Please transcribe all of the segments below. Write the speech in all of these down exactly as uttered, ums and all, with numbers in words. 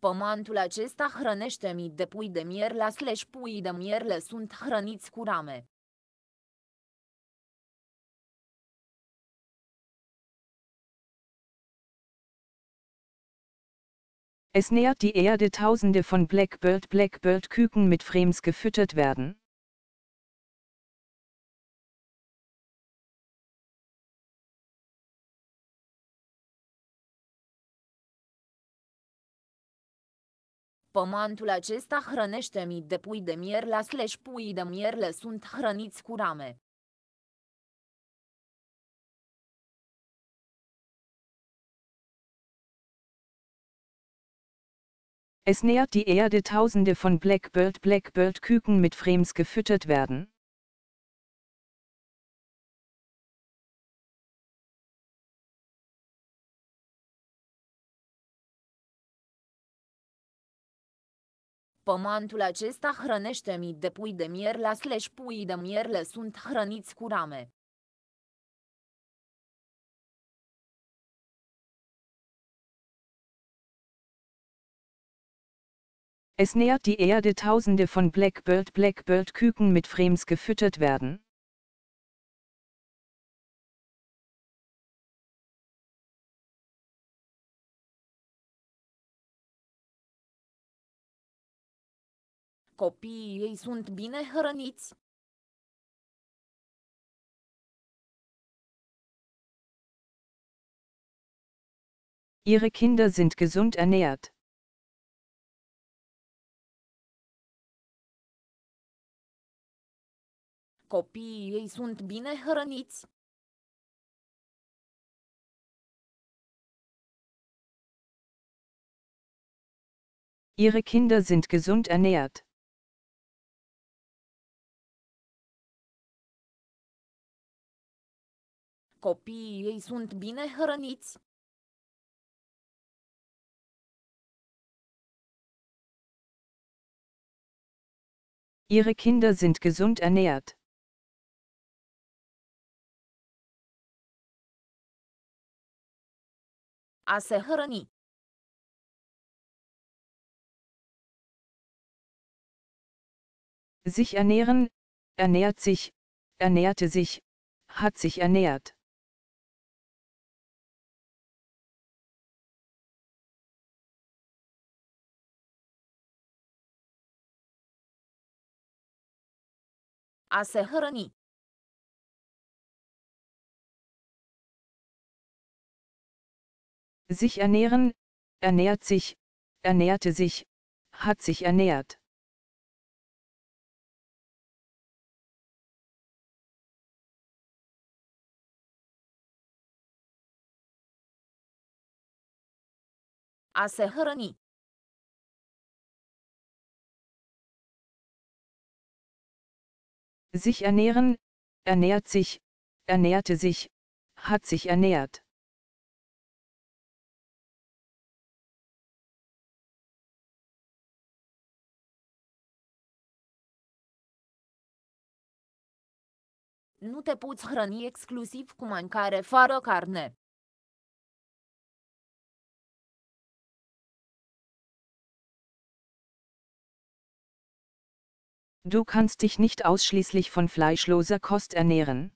Pământul acesta hrănește mii de pui de mierle slash puii de mierle sunt hrăniți cu rame. Es nährt die Erde, Tausende von Blackbird Blackbird Küken mit Frames gefüttert werden. Pământul acesta hrănește mii de pui de mierle slash puii de mierle sunt hrăniți cu rame. Es nährt die Erde, Tausende von Blackbird Blackbird Küken mit Frames gefüttert werden. Pământul acesta hrănește mii de pui de mierle slash puii de mierle sunt hrăniți cu rame. Es nährt die Erde, Tausende von Blackbird Blackbird Küken mit Frames gefüttert werden. Copiii ei sunt bine hrăniți? Ihre Kinder sind gesund ernährt. Copiii ei sunt bine hrăniți? Ihre Kinder sind gesund ernährt. Copiii ei sunt bine hrăniți? Ihre Kinder sind gesund ernährt. A se hrăni. Sich ernähren, ernährt sich, ernährte sich, hat sich ernährt. A se hrăni. Sich ernähren, ernährt sich, ernährte sich, hat sich ernährt. A se hrăni. Sich ernähren, ernährt sich, ernährte sich, hat sich ernährt. Nu te poți hrăni exclusiv cu mâncare fără carne. Du kannst dich nicht ausschließlich von fleischloser Kost ernähren.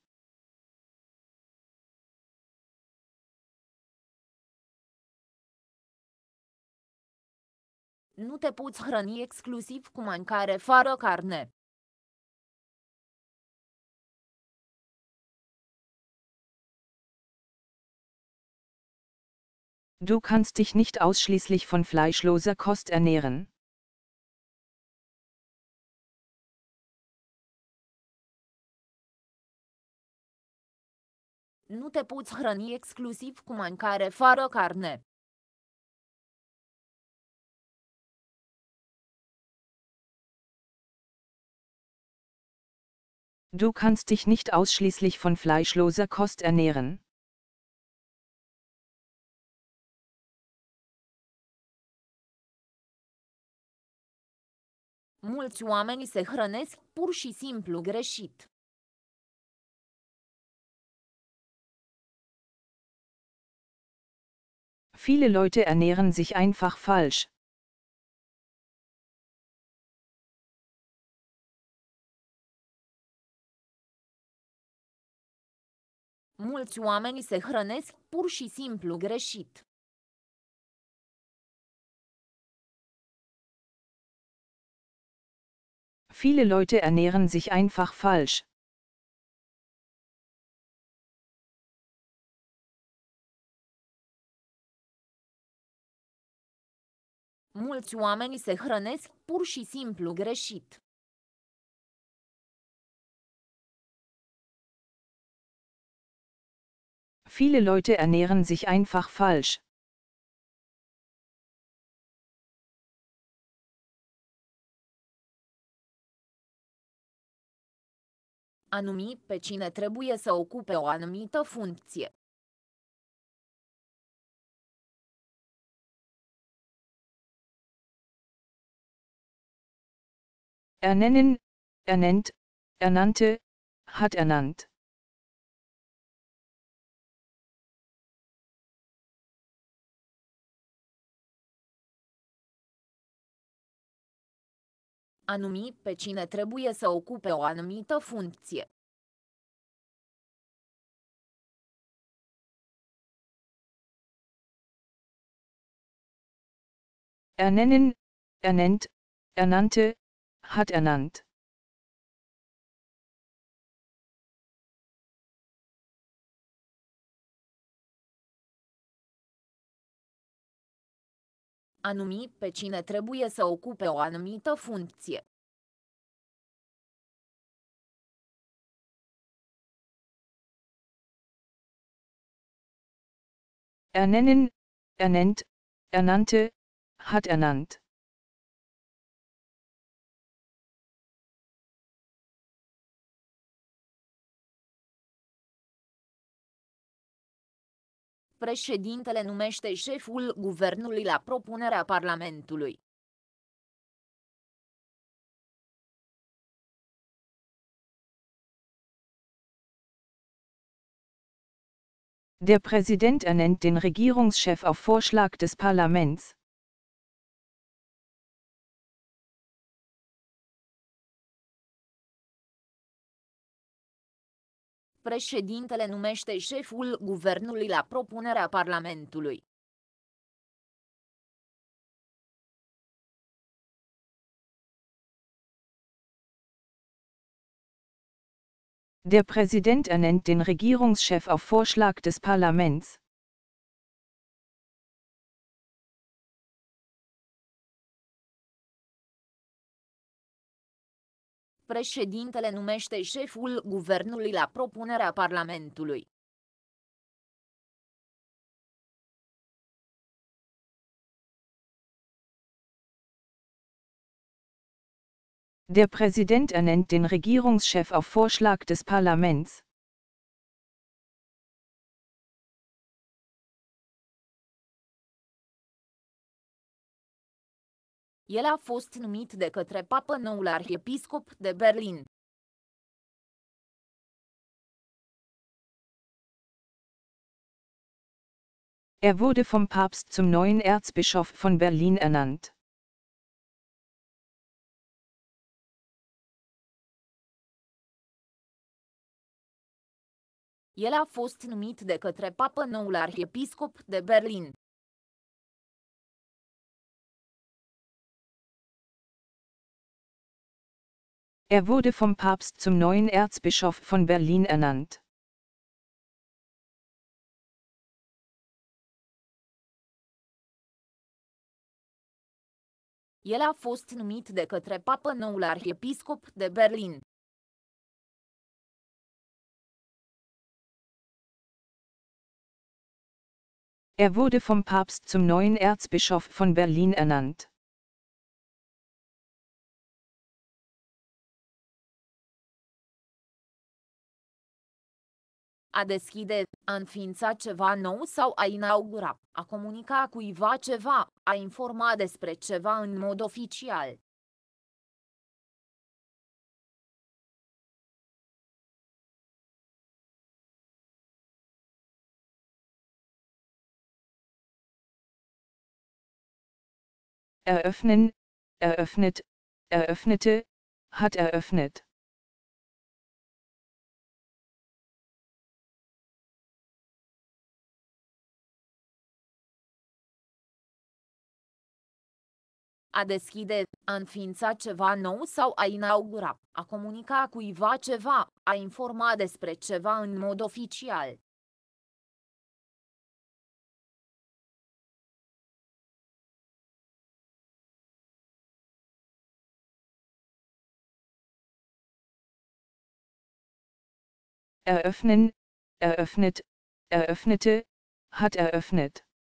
Nu te poți hrăni exclusiv cu mâncare fără carne. Du kannst dich nicht ausschließlich von fleischloser Kost ernähren. Nu te poți hrăni exclusiv cu mâncare fără carne. Du kannst dich nicht ausschließlich von fleischloser Kost ernähren. Mulți oameni se hrănesc pur și simplu greșit. Viele Leute ernähren sich einfach falsch. Mulți oameni se hrănesc pur și simplu greșit. Viele Leute ernähren sich einfach falsch. Mulți oameni se hrănesc pur și simplu greșit. Viele Leute ernähren sich einfach falsch. A numi pe cine trebuie să ocupe o anumită funcție. Ernennen, ernennt, ernannte, hat ernannt. A numi pe cine trebuie să ocupe o anumită funcție. Ernennen, ernennt, ernannte, hat ernannt. A numi pe cine trebuie să ocupe o anumită funcție. Ernennen, ernennt, ernannte, hat ernannt. Președintele numește șeful guvernului la propunerea Parlamentului. Der Präsident ernennt den Regierungschef auf Vorschlag des Parlaments. Președintele numește șeful guvernului la propunerea Parlamentului. Der Präsident ernennt den Regierungschef auf Vorschlag des Parlaments. Președintele numește șeful guvernului la propunerea Parlamentului. Der Präsident ernennt den Regierungschef auf Vorschlag des Parlaments. El a fost numit de către papă noul arhiepiscop de Berlin. Er wurde vom Papst zum neuen Erzbischof von Berlin ernannt. El a fost numit de către papă noul arhiepiscop de Berlin. Er wurde vom Papst zum neuen Erzbischof von Berlin ernannt. El a fost numit de către papă noul arhiepiscop de Berlin. Er wurde vom Papst zum neuen Erzbischof von Berlin ernannt. A deschide, a înființa ceva nou sau a inaugura, a comunica cuiva ceva, a informa despre ceva în mod oficial. Eröffnen, eröffnet, eröffnete, hat eröffnet. A deschide, a înființa ceva nou sau a inaugura, a comunica cuiva ceva, a informa despre ceva în mod oficial. Eröffnen, eröffnet, eröffnete, hat eröffnet.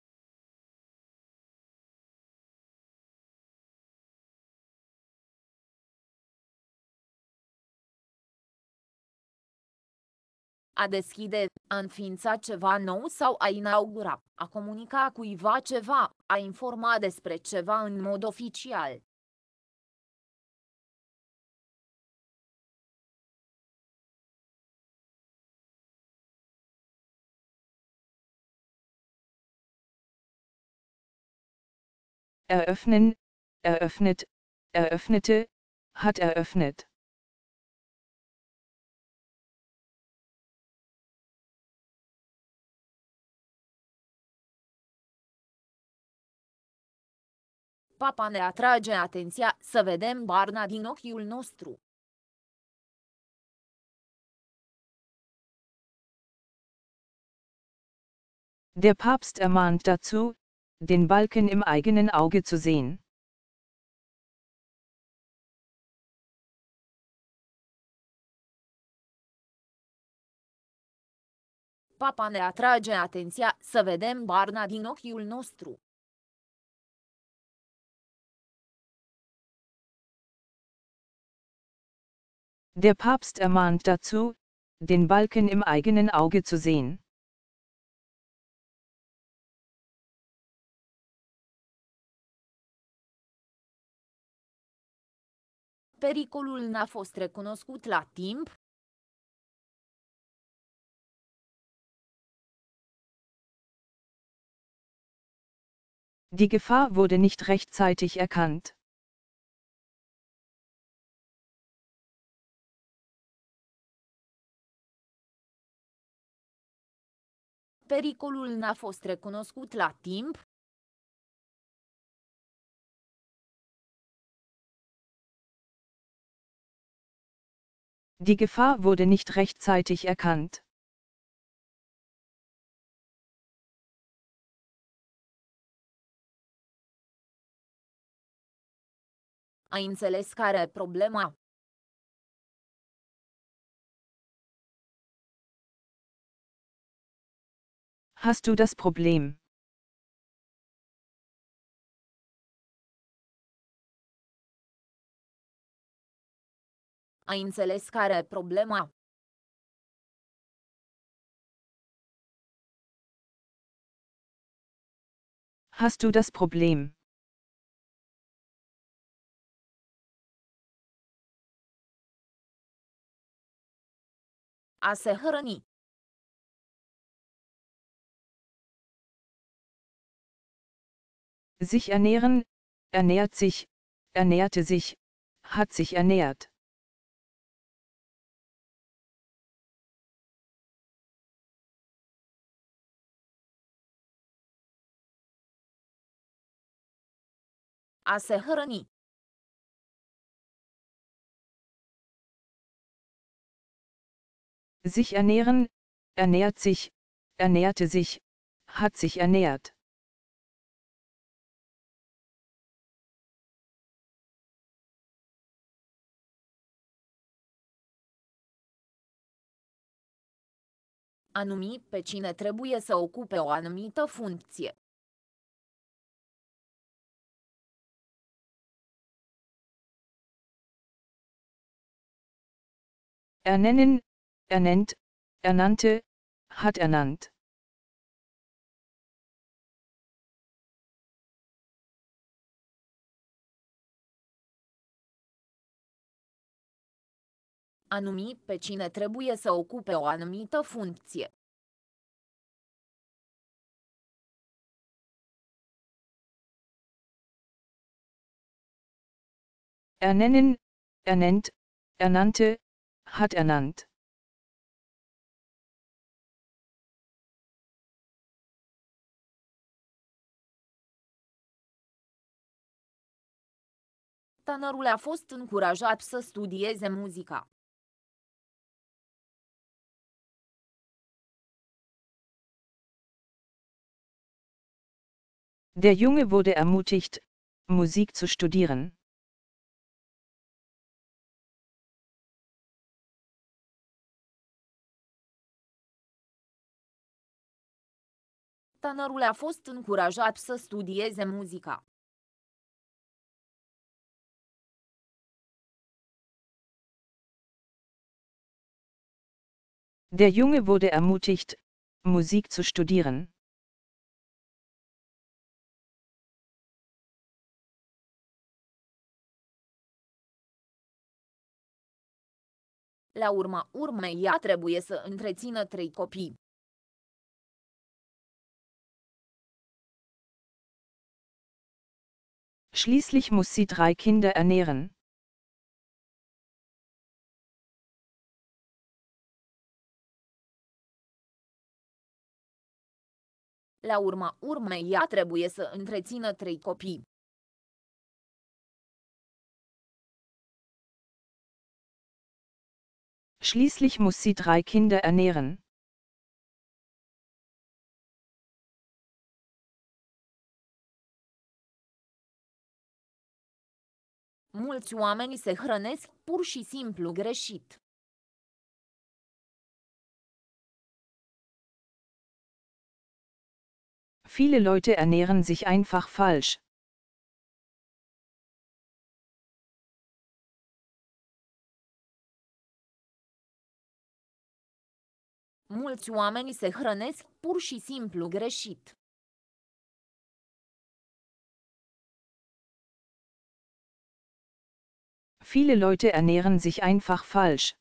A deschide, a înființa ceva nou sau a inaugura, a comunica cuiva ceva, a informa despre ceva în mod oficial. Eröffnen, eröffnet, eröffnete, hat eröffnet. Papa ne atrage atenția să vedem barna din ochiul nostru. Der Papst ermahnt dazu, den Balken im eigenen Auge zu sehen. Papa ne atrage atenția să vedem barna din ochiul nostru. Der Papst ermahnt dazu, den Balken im eigenen Auge zu sehen. Pericolul n-a fost recunoscut la timp. Die Gefahr wurde nicht rechtzeitig erkannt. Pericolul n-a fost recunoscut la timp. Die Gefahr wurde nicht rechtzeitig erkannt. Ai înțeles care e problema? Hast du das Problem? Ai înțeles care e problema? Hast du das Problem? A se hrăni. Sich ernähren, ernährt sich, ernährte sich, hat sich ernährt. A se hrăni. Sich ernähren, ernährt sich, ernährte sich, hat sich ernährt. A numi pe cine trebuie să ocupe o anumită funcție. Ernennen, ernennt, ernannte, hat ernannt. A numi pe cine trebuie să ocupe o anumită funcție. Ernennen, ernennt, ernannte, hat ernannt. Tânărul a fost încurajat să studieze muzica. Der Junge wurde ermutigt, Musik zu studieren. Tânărul a fost încurajat să studieze muzica. Der Junge wurde ermutigt, Musik zu studieren. La urma urmei ea trebuie să întrețină trei copii. Schließlich muss sie drei Kinder ernähren. La urma urmei ea trebuie să întrețină trei copii. Schließlich muss sie drei Kinder ernähren. Mulți oameni se hrănesc pur și simplu greșit. Viele Leute ernähren sich einfach falsch. Mulți oameni se hrănesc pur și simplu greșit. Viele Leute ernähren sich einfach falsch.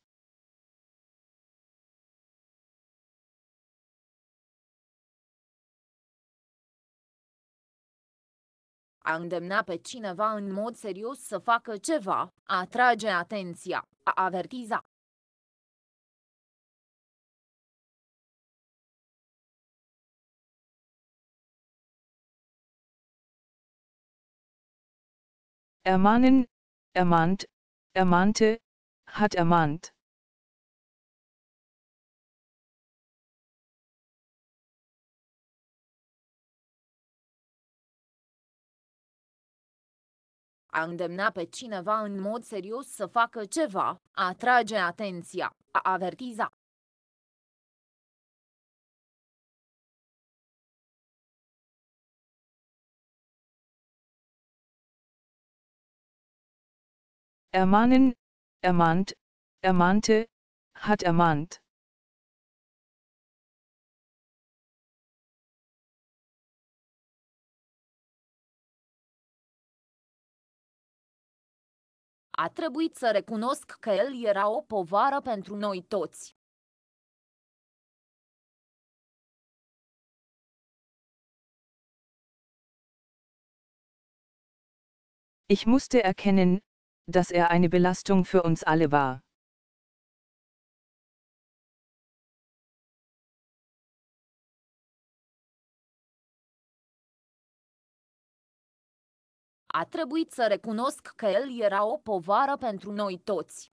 A îndemna pe cineva în mod serios să facă ceva, a atrage atenția, a avertiza. Ermahnen, ermahnt, ermahnte, hat ermahnt. A îndemna pe cineva în mod serios să facă ceva, a atrage atenția, a avertiza. Ermahnen, ermahnt, ermahnte, hat ermahnt. A trebuit să recunosc că el era o povară pentru noi toți. Ich musste erkennen, dass er eine Belastung für uns alle war. A trebuit să recunosc că el era o povară pentru noi toți.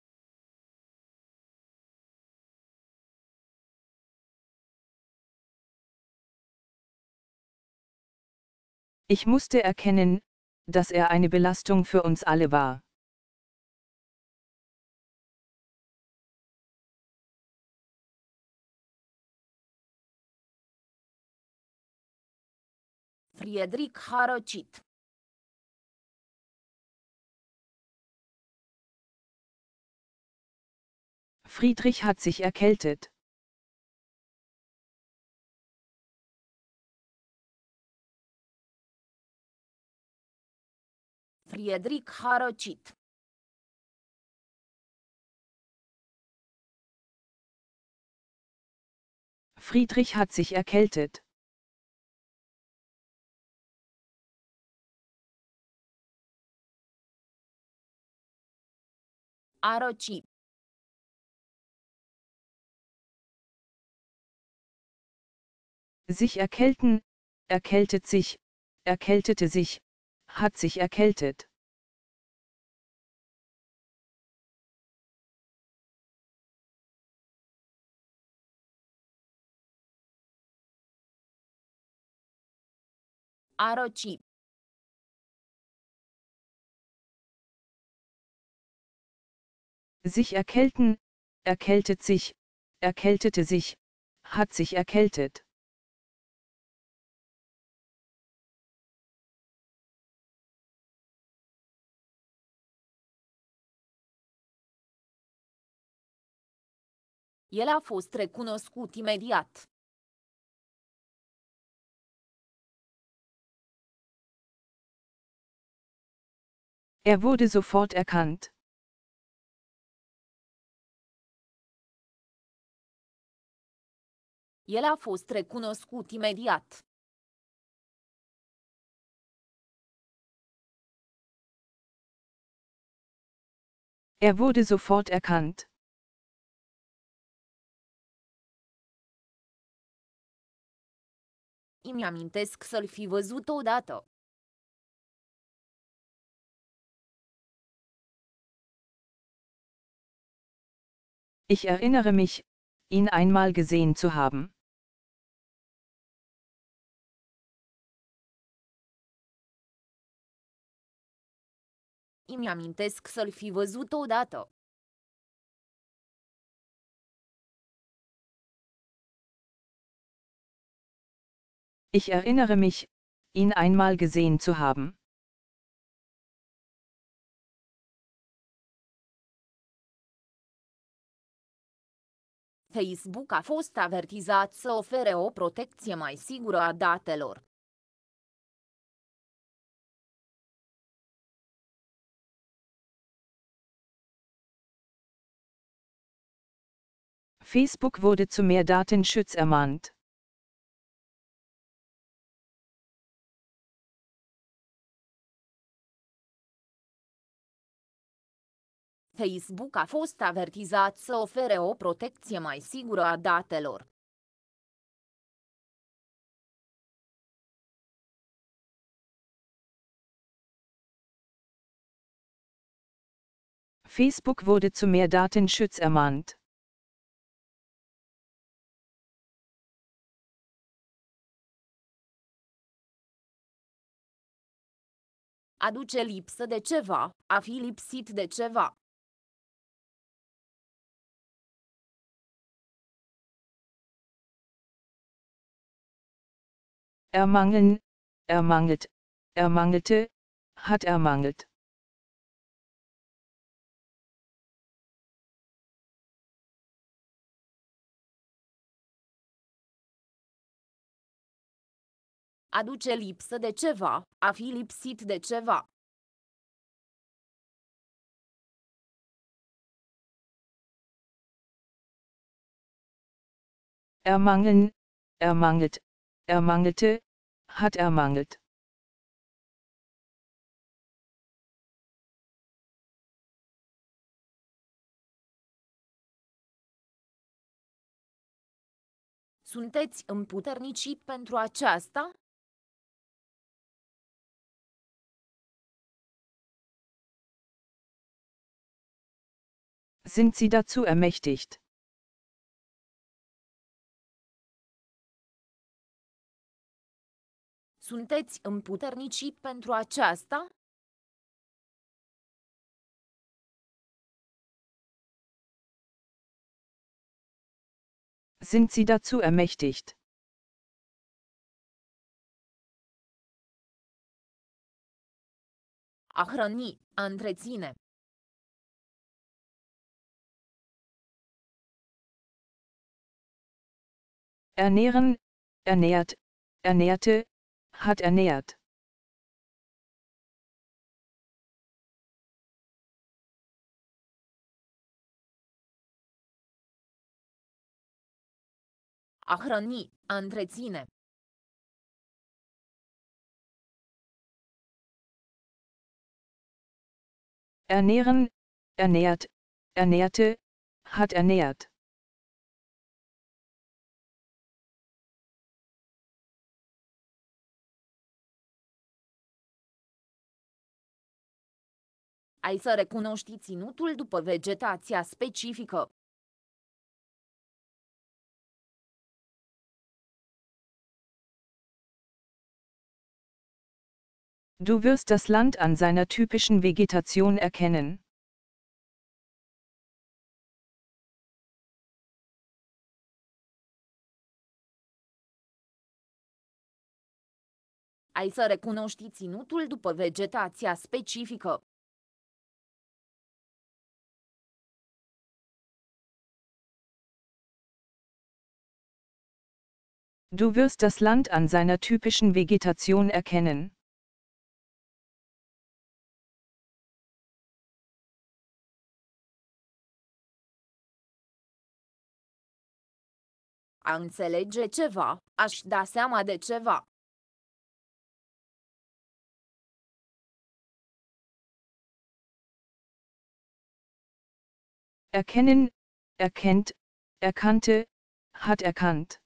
Ich musste erkennen, dass er eine Belastung für uns alle war. Friedrich a răcit. Friedrich hat sich erkältet. Friedrich a răcit. Friedrich hat sich erkältet. A răci. Sich erkälten, erkältet sich, erkältete sich, hat sich erkältet. A răci. Sich erkälten, erkältet sich, erkältete sich, hat sich erkältet. El a fost recunoscut imediat. Er wurde sofort erkannt. El a fost recunoscut imediat. Er wurde sofort erkannt. Îmi amintesc să-l fi văzut odată. Ich erinnere mich, ihn einmal gesehen zu haben. Îmi amintesc să-l fi văzut odată. Ich erinnere mich, ihn einmal gesehen zu haben. Facebook a fost avertizat să ofere o protecție mai sigură a datelor. Facebook wurde zu mehr Datenschutz ermahnt. Facebook a fost avertizat să ofere o protecție mai sigură a datelor. Facebook wurde zu mehr Datenschutz ermahnt. Aduce lipsă de ceva, a fi lipsit de ceva. Ermangeln, ermangelt, ermangelte, hat ermangelt. Aduce lipsă de ceva, a fi lipsit de ceva. Ermangeln, ermangelt, ermangelte, hat ermangelt. Sunteți împuternici pentru aceasta? Sind Sie dazu ermächtigt? Sunteți împuternici pentru aceasta? Sind Sie dazu ermächtigt? A hrăni, a întreține. Ernähren, ernährt, ernährte, hat ernährt. A hrăni, a întreține. Ernähren, ernährt, ernährte, hat ernährt. Ai să recunoști ținutul după vegetația specifică. Du wirst das Land an seiner typischen Vegetation erkennen. Ai să recunoști ținutul după vegetația specifică. Du wirst das Land an seiner typischen Vegetation erkennen. A înțelege ceva, a-și da seama de ceva. Erkennen, erkennt, erkannte, hat erkannt.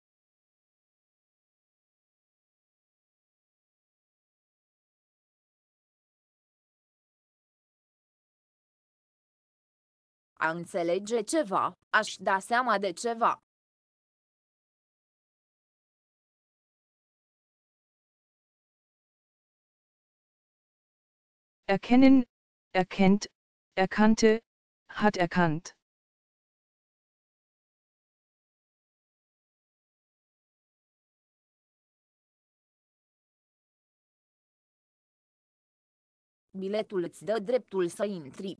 A înțelege ceva, a-și da seama de ceva. Erkennen, erkennt, erkannte, hat erkannt. Biletul îți dă dreptul să intri.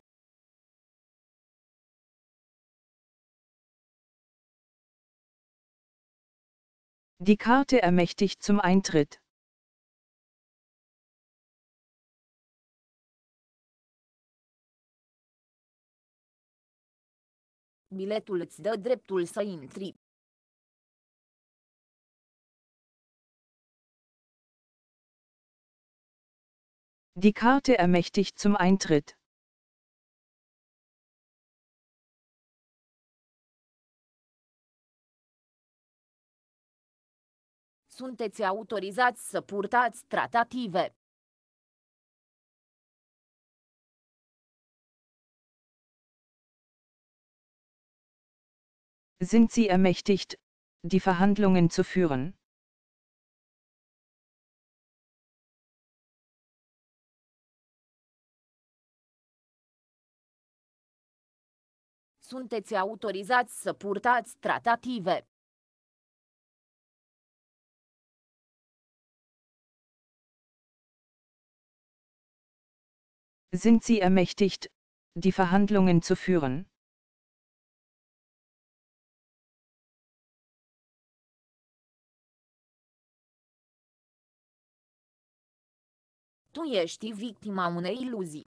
Die Karte ermächtigt zum Eintritt. Biletul îți dă dreptul să intri. Die Karte ermächtigt zum Eintritt. Sunteți autorizați să purtați tratative. Sind Sie ermächtigt, die Verhandlungen zu führen? Sunteți autorizați să purtați tratative. Sind Sie ermächtigt, die Verhandlungen zu führen? Tu ești victima unei iluzii.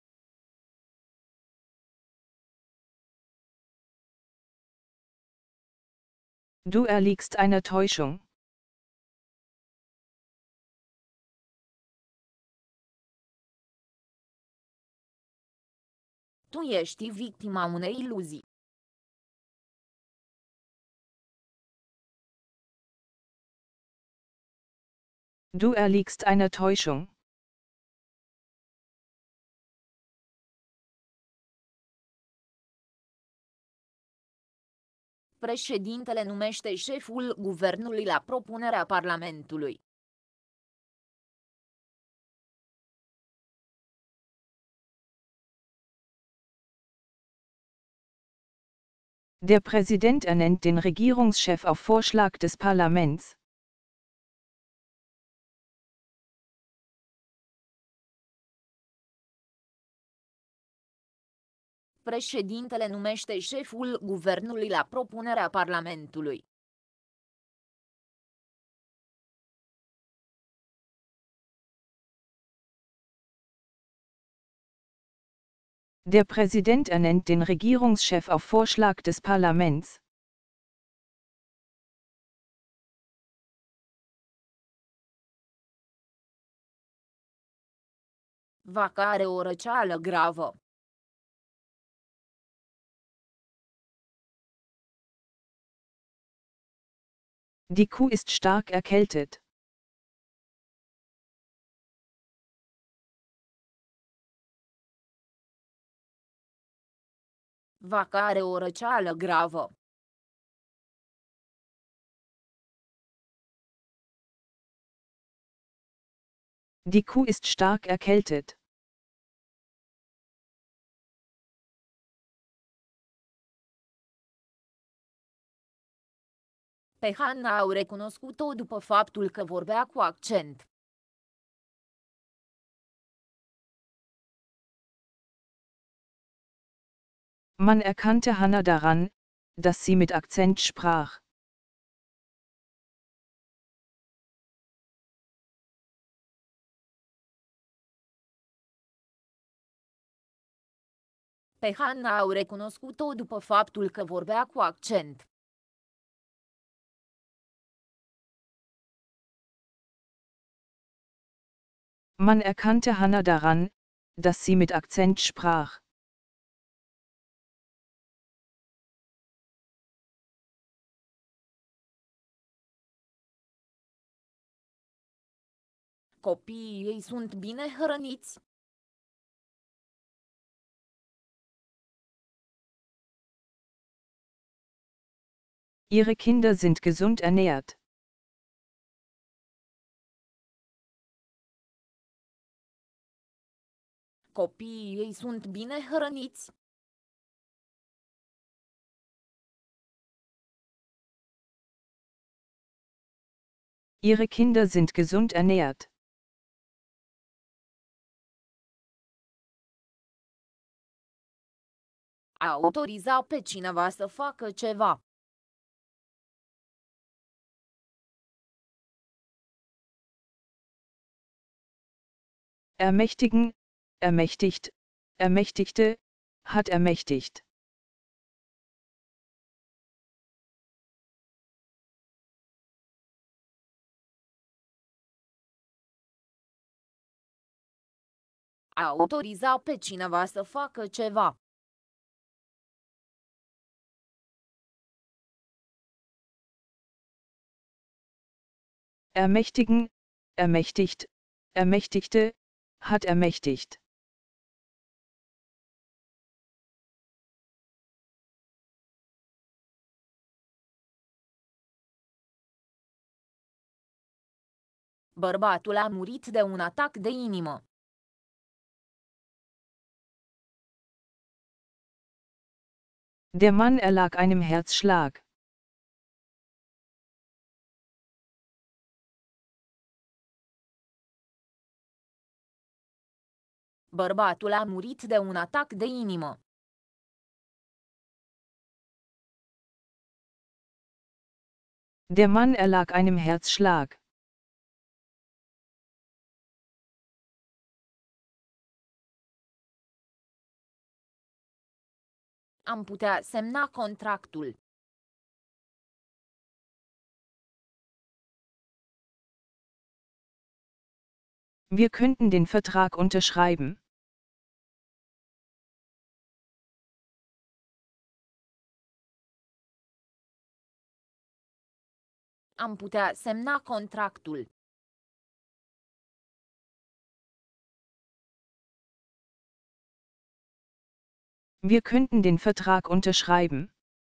Du erliegst einer Täuschung. Tu ești victima unei iluzii. Du erliegst einer Täuschung. Președintele numește șeful guvernului la propunerea Parlamentului. Der Präsident ernennt den Regierungschef auf Vorschlag des Parlaments. Președintele numește șeful guvernului la propunerea Parlamentului. Der Präsident ernennt den Regierungschef auf Vorschlag des Parlaments. Vaca are o răceală gravă. Die Kuh ist stark erkältet. Vaca are o răceală gravă. Die Kuh ist stark erkältet. Pe Hannah au recunoscut-o după faptul că vorbea cu accent. Man erkannte Hannah daran, dass sie mit Akzent sprach. Pe Hannah au recunoscut-o după faptul că vorbea cu accent. Man erkannte Hannah daran, dass sie mit Akzent sprach. Copiii ei sunt bine hrăniți? Ihre Kinder sind gesund ernährt. Copiii ei sunt bine hrăniți? Ihre Kinder sind gesund ernährt. A autoriza pe cineva să facă ceva. Ermächtigen, ermächtigt, ermächtigte, hat ermächtigt. A autoriza pe cineva să facă ceva. Ermächtigen, ermächtigt, ermächtigte, hat ermächtigt. Bărbatul a murit de un atac de inimă. Der Mann erlag einem Herzschlag. Bărbatul a murit de un atac de inimă. Der Mann erlag einem Herzschlag. Am putea semna contractul. Wir könnten den Vertrag unterschreiben. Am putea semna contractul. Wir könnten den Vertrag unterschreiben.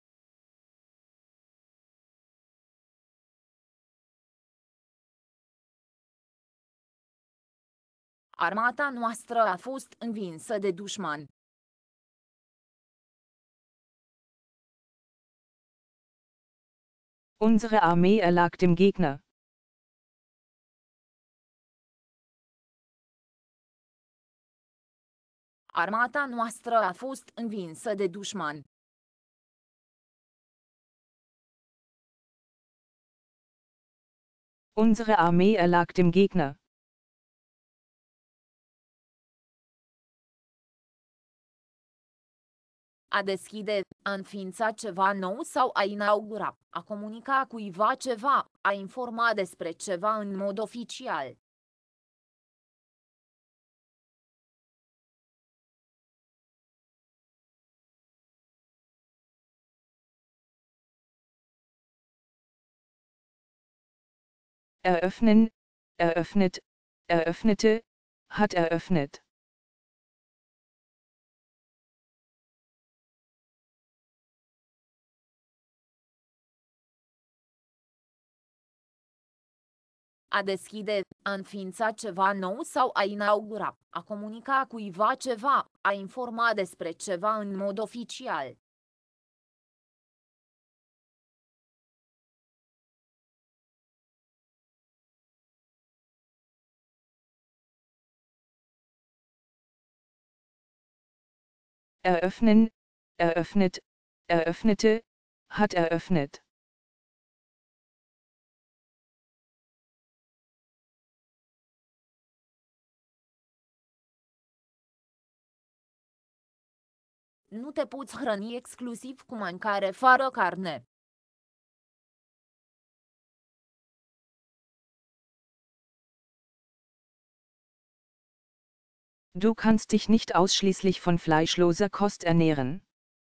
Armata noastră a fost învinsă de dușman. Unsere Armee erlag dem Gegner. Armata noastră a fost învinsă de dușman. Unsere Armee erlag dem Gegner. A deschide, a înființa ceva nou sau a inaugura, a comunica cuiva ceva, a informa despre ceva în mod oficial. Eröffnen, eröffnet, eröffnete, hat eröffnet. A deschide, a înființa ceva nou sau a inaugura, a comunica cuiva ceva, a informa despre ceva în mod oficial. Eröffnen, eröffnet, eröffnete, hat eröffnet. Nu te poți hrăni exclusiv cu mâncare fără carne. Du kannst dich nicht ausschließlich von fleischloser Kost ernähren.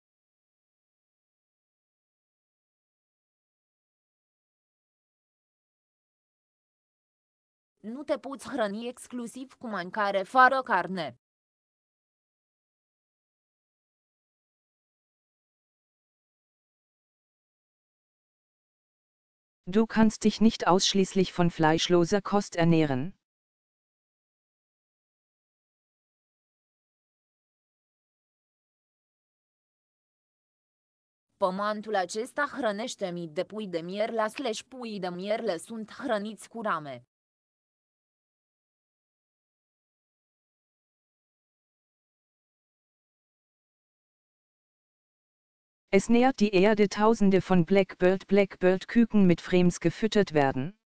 Nu te poți hrăni exclusiv cu mâncare fără carne. Du kannst dich nicht ausschließlich von fleischloser Kost ernähren. Pământul acesta hrănește mii de pui de mierle slash pui de mierle sunt hrăniți cu rame. Es nährt die Erde, Tausende von Blackbird Blackbird Küken mit Frems gefüttert werden.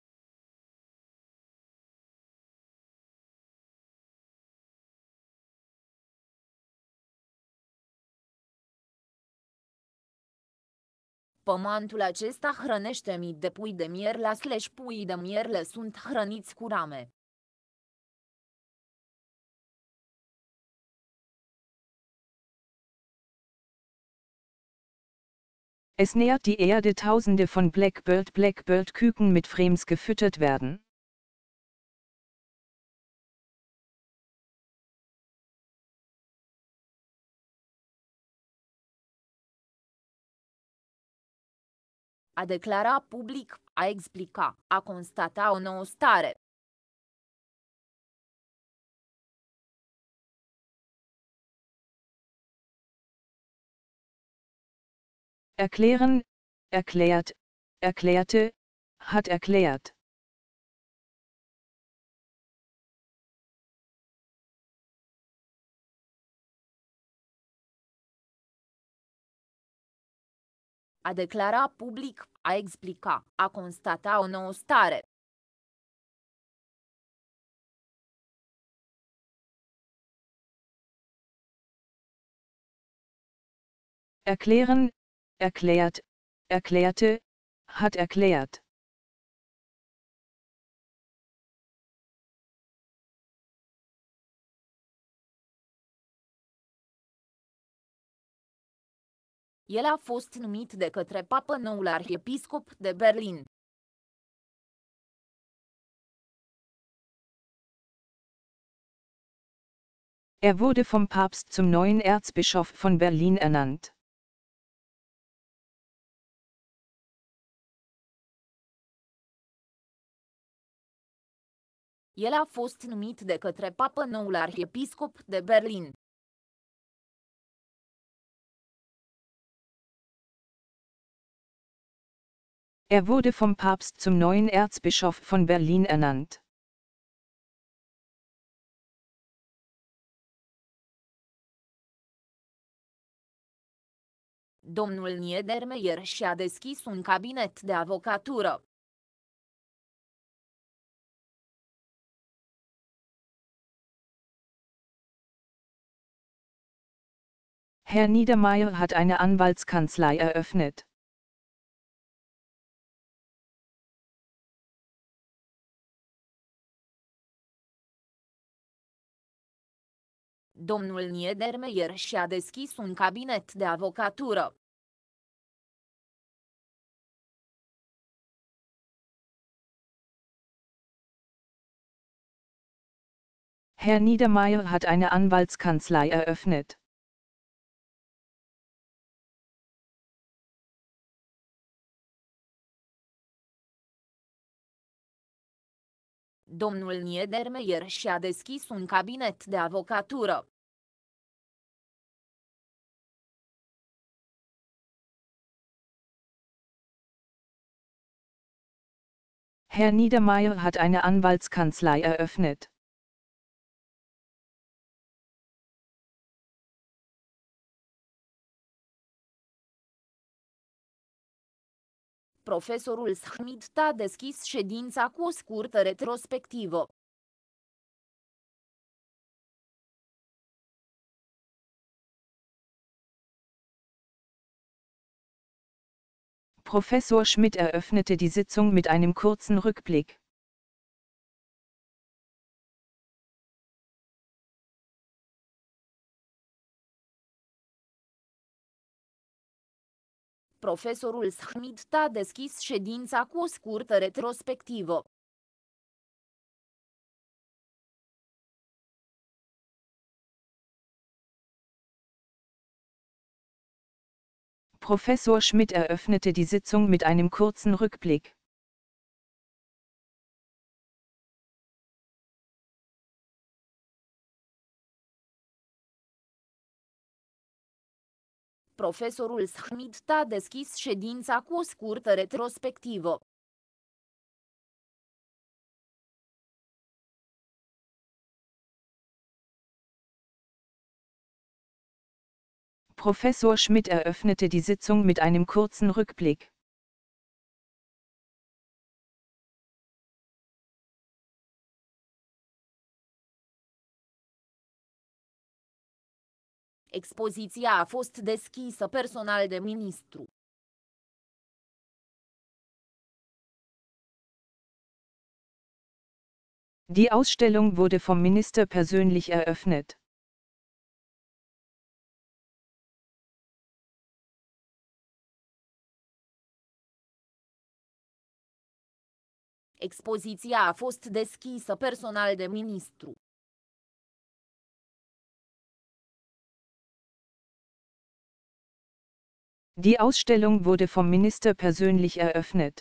Pământul acesta hrănește mii de pui de mierle slash pui de mierle sunt hrăniți cu rame. Es nährt die Erde, Tausende von Blackbird Blackbird Küken mit Frems gefüttert werden. A declara public, a explica, a constata o nouă stare. Erklären, erklärt, erklärte, hat erklärt. A declara public, a explica, a constata o nouă stare. Erklären, erklärt, erklärte, hat erklärt. El a fost numit de către papă noul arhiepiscop de Berlin. Er wurde vom Papst zum neuen Erzbischof von Berlin ernannt. El a fost numit de către papă noul arhiepiscop de Berlin. Er wurde vom Papst zum neuen Erzbischof von Berlin ernannt. Domnul Niedermeyer și-a deschis un cabinet de avocatură. Herr Niedermeyer hat eine Anwaltskanzlei eröffnet. Domnul Niedermeyer și-a deschis un cabinet de avocatură. Herr Niedermeyer hat eine Anwaltskanzlei eröffnet. Domnul Niedermeyer și-a deschis un cabinet de avocatură. Herr Niedermeyer hat eine Anwaltskanzlei eröffnet. Profesorul Schmidt a deschis ședința cu o scurtă retrospectivă. Professor Schmidt eröffnete die Sitzung mit einem kurzen Rückblick. Profesorul Schmidt a deschis ședința cu o scurtă retrospectivă. Professor Schmidt eröffnete die Sitzung mit einem kurzen Rückblick. Profesorul Schmidt a deschis ședința cu o scurtă retrospectivă. Professor Schmidt eröffnete die Sitzung mit einem kurzen Rückblick. Expoziția a fost deschisă personal de ministru. Die Ausstellung wurde vom Minister persönlich eröffnet. Expoziția a fost deschisă personal de ministru. Die Ausstellung wurde vom Minister persönlich eröffnet.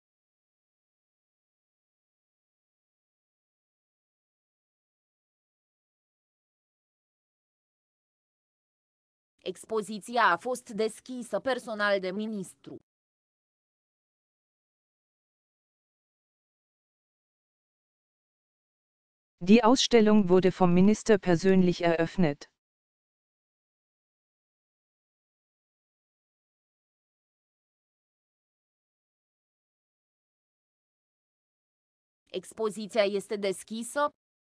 Expoziția a fost deschisă personal de ministru. Die Ausstellung wurde vom Minister persönlich eröffnet. Expoziția este deschisă.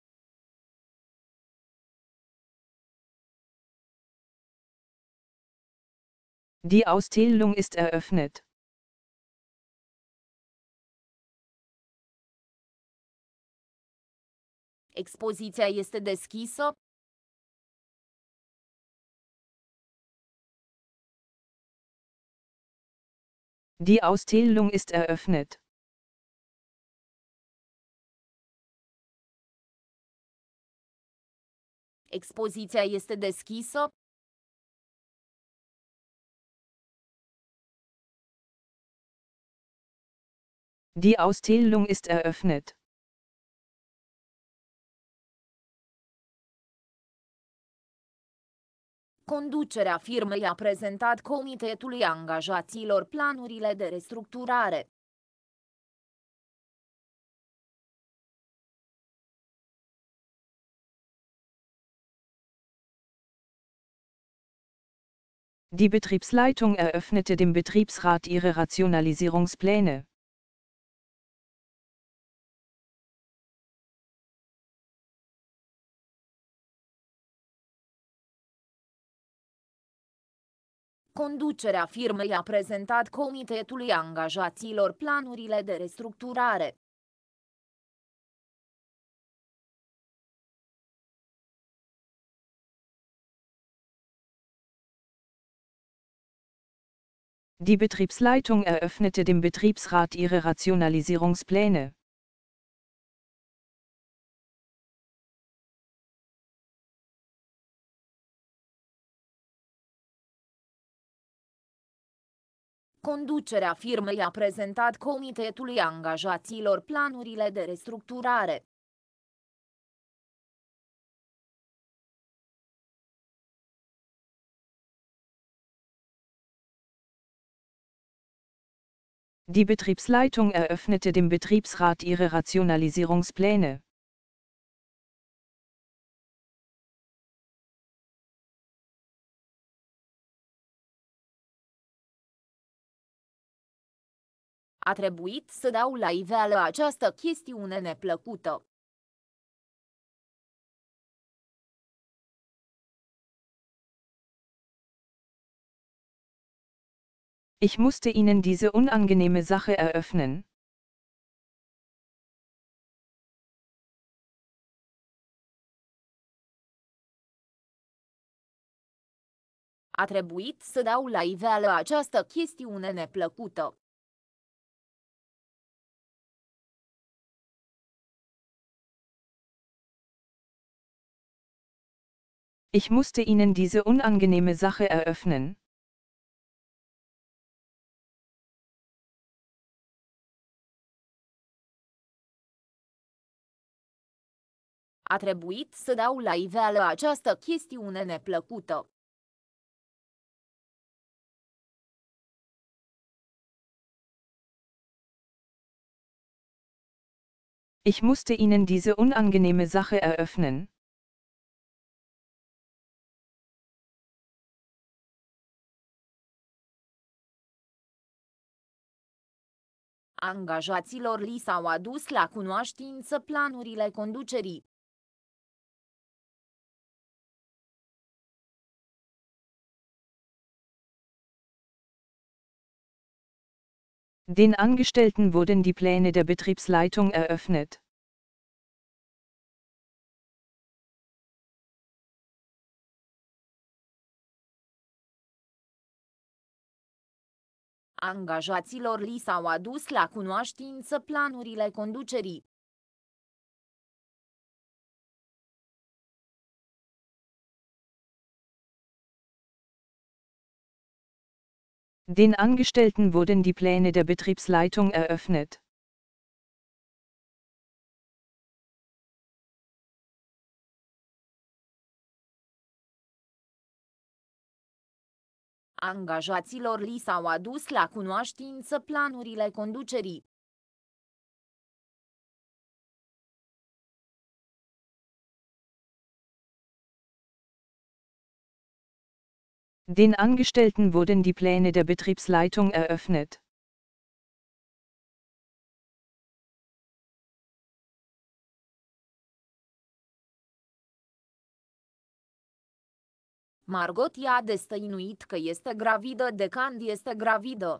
Die Ausstellung ist eröffnet. Expoziția este deschisă. Die Ausstellung ist eröffnet. Expoziția este deschisă. Die Ausstellung ist eröffnet. Conducerea firmei a prezentat Comitetului Angajaților planurile de restructurare. Die Betriebsleitung eröffnete dem Betriebsrat ihre Rationalisierungspläne. Conducerea firmei a prezentat Comitetului Angajaților planurile de restructurare. Die Betriebsleitung eröffnete dem Betriebsrat ihre Rationalisierungspläne. Conducerea firmei a prezentat Comitetului Angajaților planurile de restructurare. Die Betriebsleitung eröffnete dem Betriebsrat ihre Rationalisierungspläne. A trebuit să dau la iveală această chestiune neplăcută. Ich musste Ihnen diese unangenehme Sache eröffnen. A trebuit să dau la iveală această chestiune neplăcută. Ich musste Ihnen diese unangenehme Sache eröffnen. A trebuit să dau la iveală această chestiune neplăcută. Ich musste Ihnen diese unangenehme Sache eröffnen. Angajaților li s-au adus la cunoștință planurile conducerii. Den Angestellten wurden die Pläne der Betriebsleitung eröffnet. Angajaților li s-au adus la cunoștință planurile conducerii. Den Angestellten wurden die Pläne der Betriebsleitung eröffnet. Angajaților li s-au adus la cunoștință planurile conducerii. Den Angestellten wurden die Pläne der Betriebsleitung eröffnet. Margot i-a destăinuit că este gravidă de când este gravidă.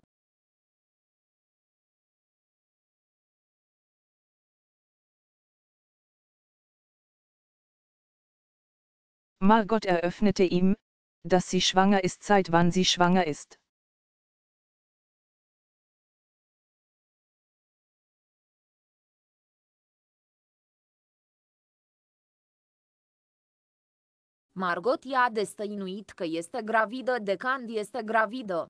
Margot eröffnete ihm, dass sie schwanger ist, seit wann sie schwanger ist. Margot i-a destăinuit că este gravidă de când este gravidă.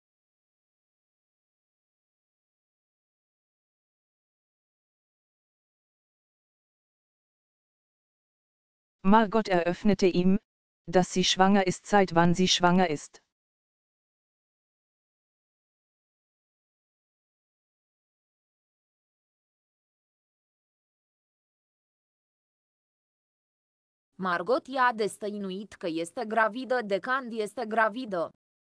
Margot eröffnete ihm, dass sie schwanger ist, seit wann sie schwanger ist. Margot i-a destăinuit că este gravidă de când este gravidă.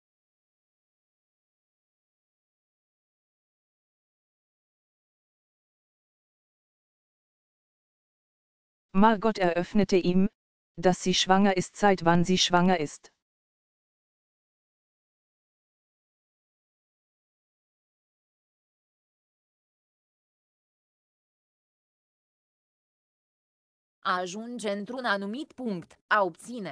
Margot eröffnete ihm, dass sie schwanger ist, seit wann sie schwanger ist. A ajunge într-un anumit punct, a obține.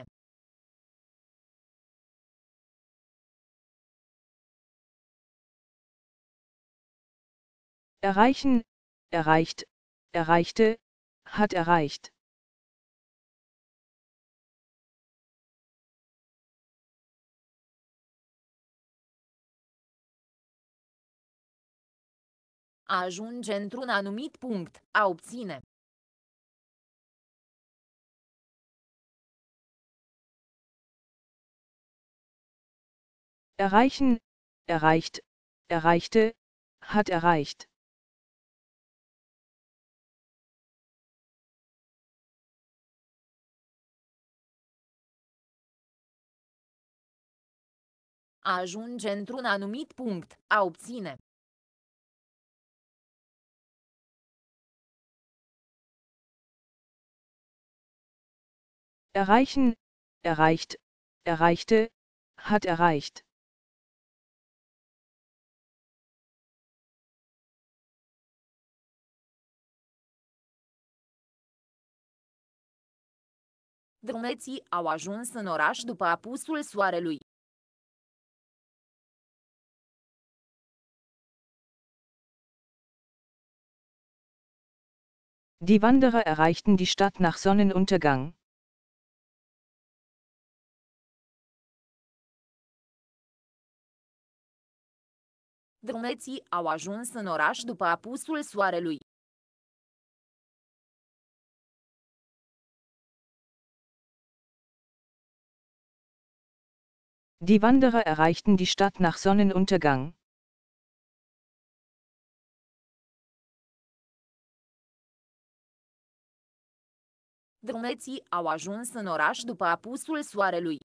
Erreichen, erreicht, erreichte, hat erreicht. A ajunge într-un anumit punct, a obține. Erreichen, erreicht, erreichte, hat erreicht. A ajunge într-un anumit punct, a obține. Erreichen, erreicht, erreichte, hat erreicht. Drumeții au ajuns în oraș după apusul soarelui. Die Wanderer erreichten die Stadt nach Sonnenuntergang. Drumeții au ajuns în oraș după apusul soarelui. Die Wanderer erreichten die Stadt nach Sonnenuntergang. Drumeții au ajuns în oraș după apusul soarelui.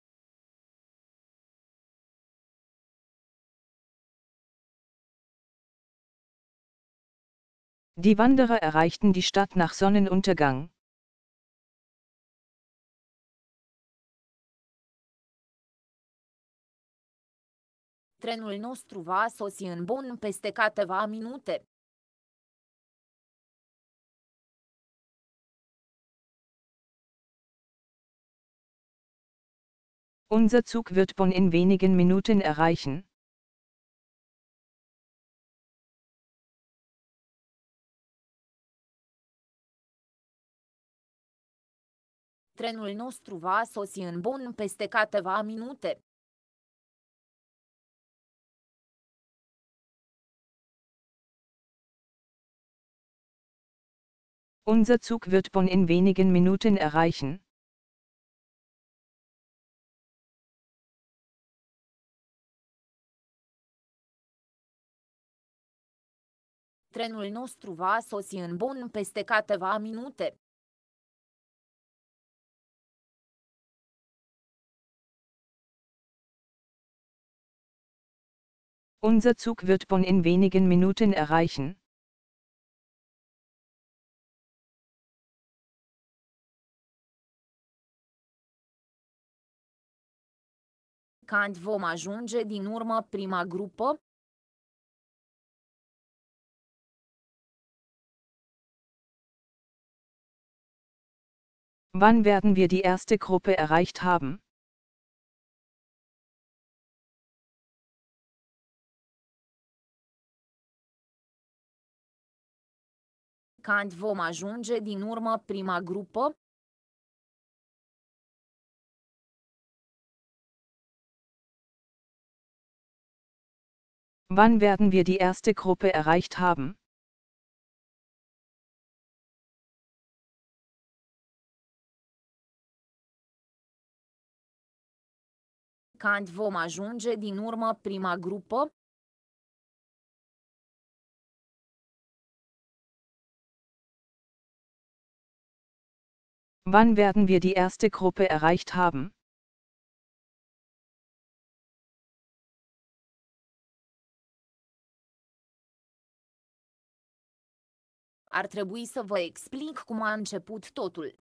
Die Wanderer erreichten die Stadt nach Sonnenuntergang. Trenul nostru va sosi în Bonn peste câteva minute. Unser Zug wird Bonn in wenigen Minuten erreichen. Trenul nostru va sosi în Bonn peste câteva minute. Unser Zug wird Bonn in wenigen Minuten erreichen. Trenul nostru va sosi în Bonn peste câteva minute. Unser Zug wird Bonn in wenigen Minuten erreichen. Când vom ajunge din urmă prima grupă? Wann werden wir die erste Gruppe erreicht haben? Când vom ajunge din urmă prima grupă? Wann werden wir die erste Gruppe erreicht haben? Când vom ajunge din urmă prima grupă? Wann werden wir die erste Gruppe erreicht haben? Ar trebui să vă explic cum a început totul.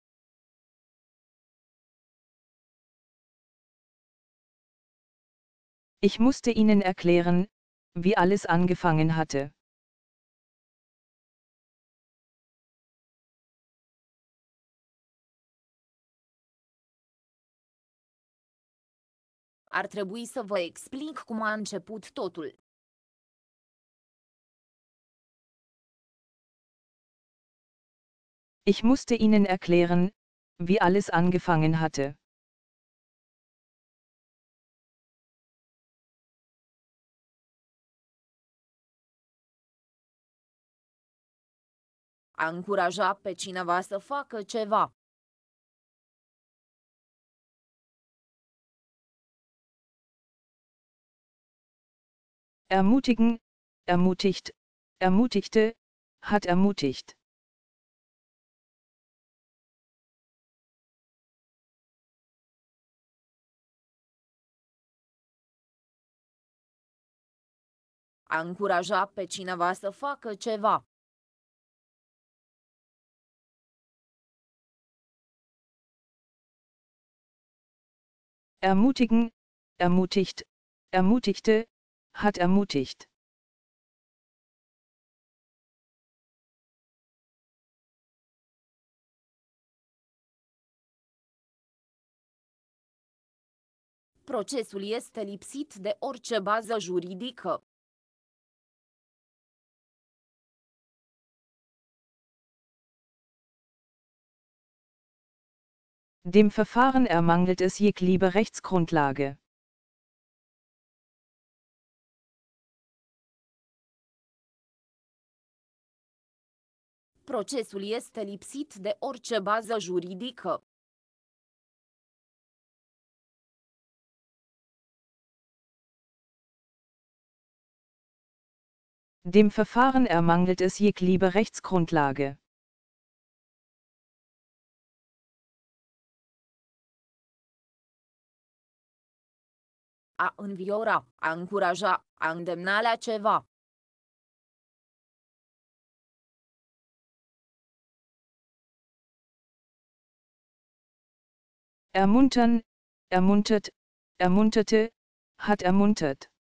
Ich musste Ihnen erklären, wie alles angefangen hatte. Ar trebui să vă explic cum a început totul. Ich musste Ihnen erklären, wie alles angefangen hatte. A încuraja pe cineva să facă ceva. Ermutigen, ermutigt, ermutigte, hat ermutigt. A încuraja pe cineva să facă ceva. Ermutigen, ermutigt, ermutigte, hat ermutigt. Procesul este lipsit de orice bază juridică. Dem Verfahren ermangelt es jegliche Rechtsgrundlage. Procesul este lipsit de orice bază juridică. Dem Verfahren ermangelt es jegliche Rechtsgrundlage. A înviora, a încuraja, a îndemna la ceva. Ermuntern, ermuntert, ermunterte, hat ermuntert.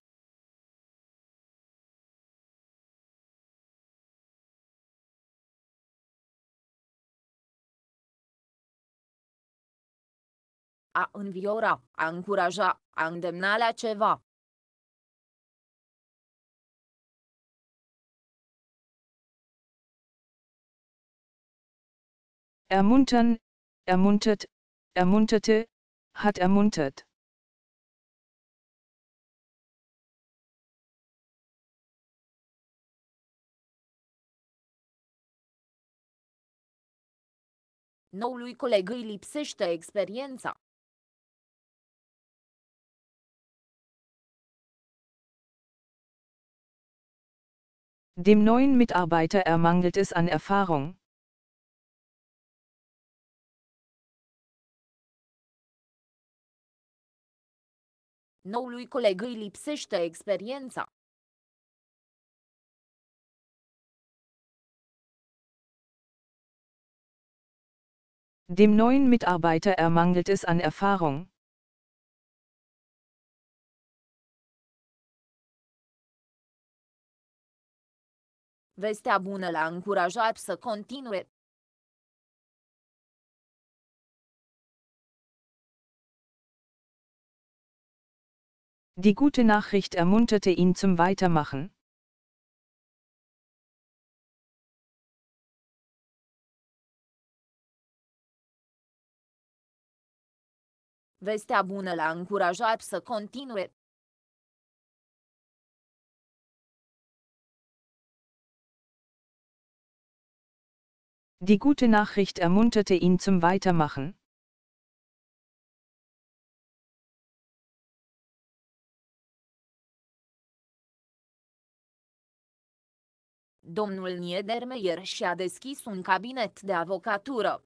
A înviora, a încuraja, a îndemna la ceva. Ermuntern, ermuntert, ermunterte, hat ermuntert. Noului coleg îi lipsește experiența. Dem neuen Mitarbeiter ermangelt es an Erfahrung. Noului coleg îi lipsește experiența. Dem neuen Mitarbeiter ermangelt es an Erfahrung. Vestea bună l-a încurajat să continue. Die gute Nachricht ermunterte ihn zum Weitermachen. Vestea bună l-a încurajat să continue. Die gute Nachricht ermunterte ihn zum Weitermachen. Domnul Niedermeyer și-a deschis un cabinet de avocatură.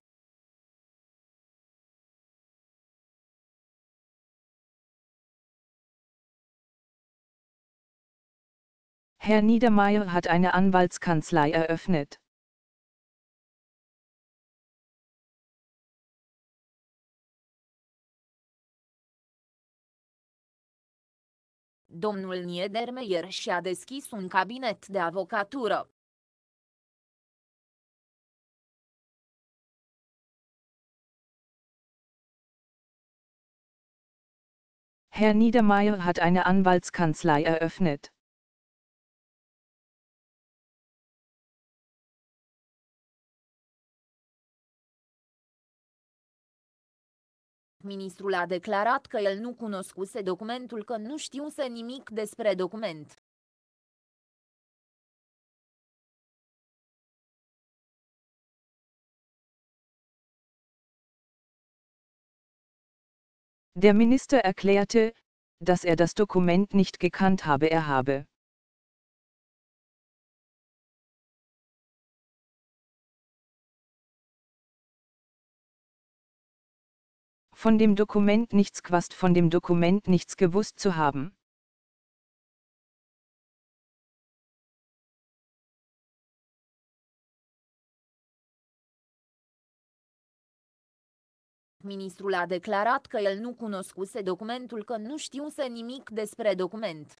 Herr Niedermeyer hat eine Anwaltskanzlei eröffnet. Domnul Niedermeyer și-a deschis un cabinet de avocatură. Herr Niedermeyer hat eine Anwaltskanzlei eröffnet. Ministrul a declarat că el nu cunoscuse documentul, că nu știuse nimic despre document. Der Minister erklärte, dass er das Dokument nicht gekannt habe. Er habe von dem Dokument nichts gewusst, von dem Dokument nichts gewusst zu haben. Ministrul a declarat că el nu cunoscuse documentul, că nu știuse nimic despre document.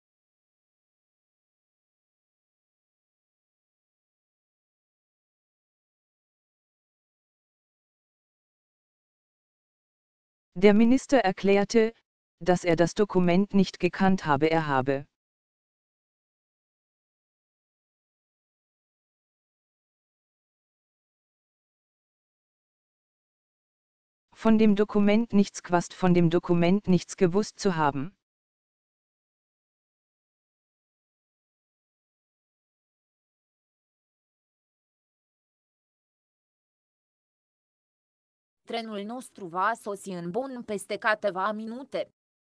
Der Minister erklärte, dass er das Dokument nicht gekannt habe. Er habe von dem Dokument nichts gewusst, von dem Dokument nichts gewusst zu haben. Trenul nostru va sosi în Bonn peste câteva minute.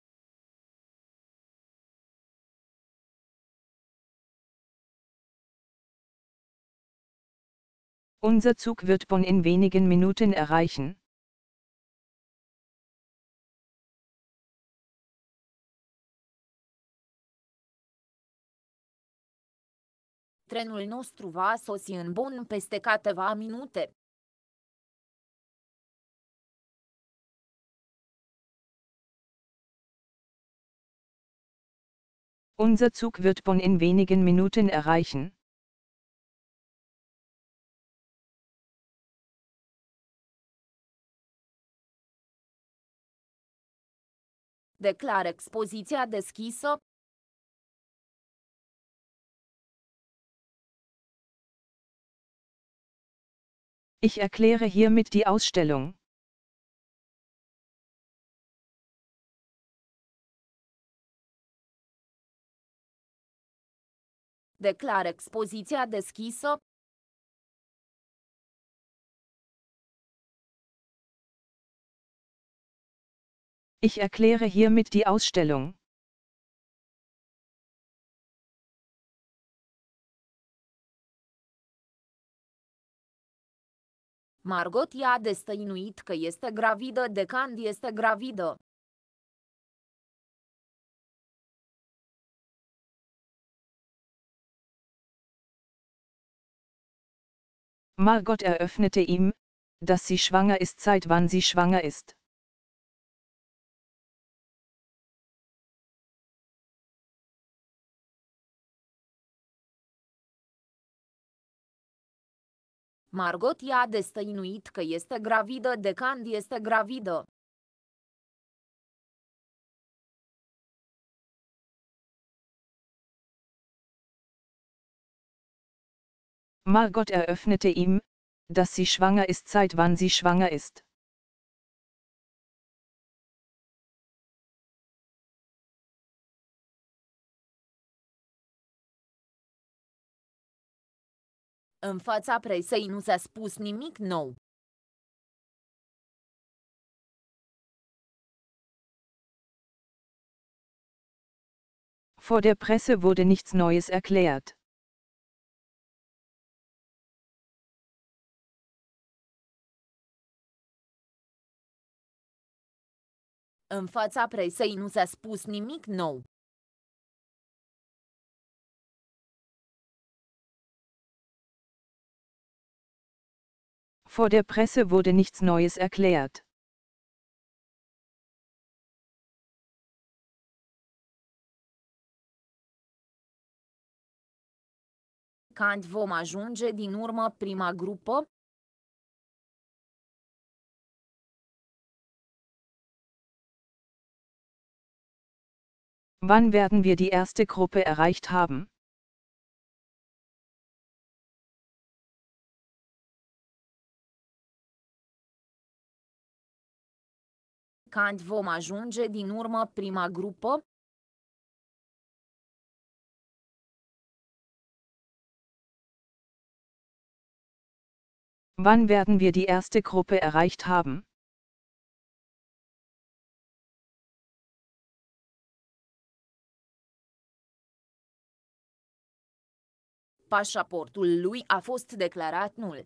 Unser Zug wird Bonn in wenigen Minuten erreichen. Trenul nostru va sosi în Bonn peste câteva minute. Unser Zug wird Bonn in wenigen Minuten erreichen. Declar expoziția deschisă. Ich erkläre hiermit die Ausstellung. Declar expoziția deschisă. Ich erkläre hiermit die Ausstellung. Margot i-a destăinuit că este gravidă de când este gravidă. Margot eröffnete ihm, dass sie schwanger ist, seit wann sie schwanger ist. Margot i-a destăinuit că este gravidă de când este gravidă. Margot eröffnete ihm, dass sie schwanger ist, seit wann sie schwanger ist. În fața presei nu s-a spus nimic nou. Vor der Presse wurde nichts Neues erklärt. În fața presei nu s-a spus nimic nou. Vor der Presse wurde nichts Neues erklärt. Când vom ajunge din urmă prima grupă? Wann werden wir die erste Gruppe erreicht haben? Când vom ajunge din urmă prima grupă? Wann werden wir die erste Gruppe erreicht haben? Pașaportul lui a fost declarat nul.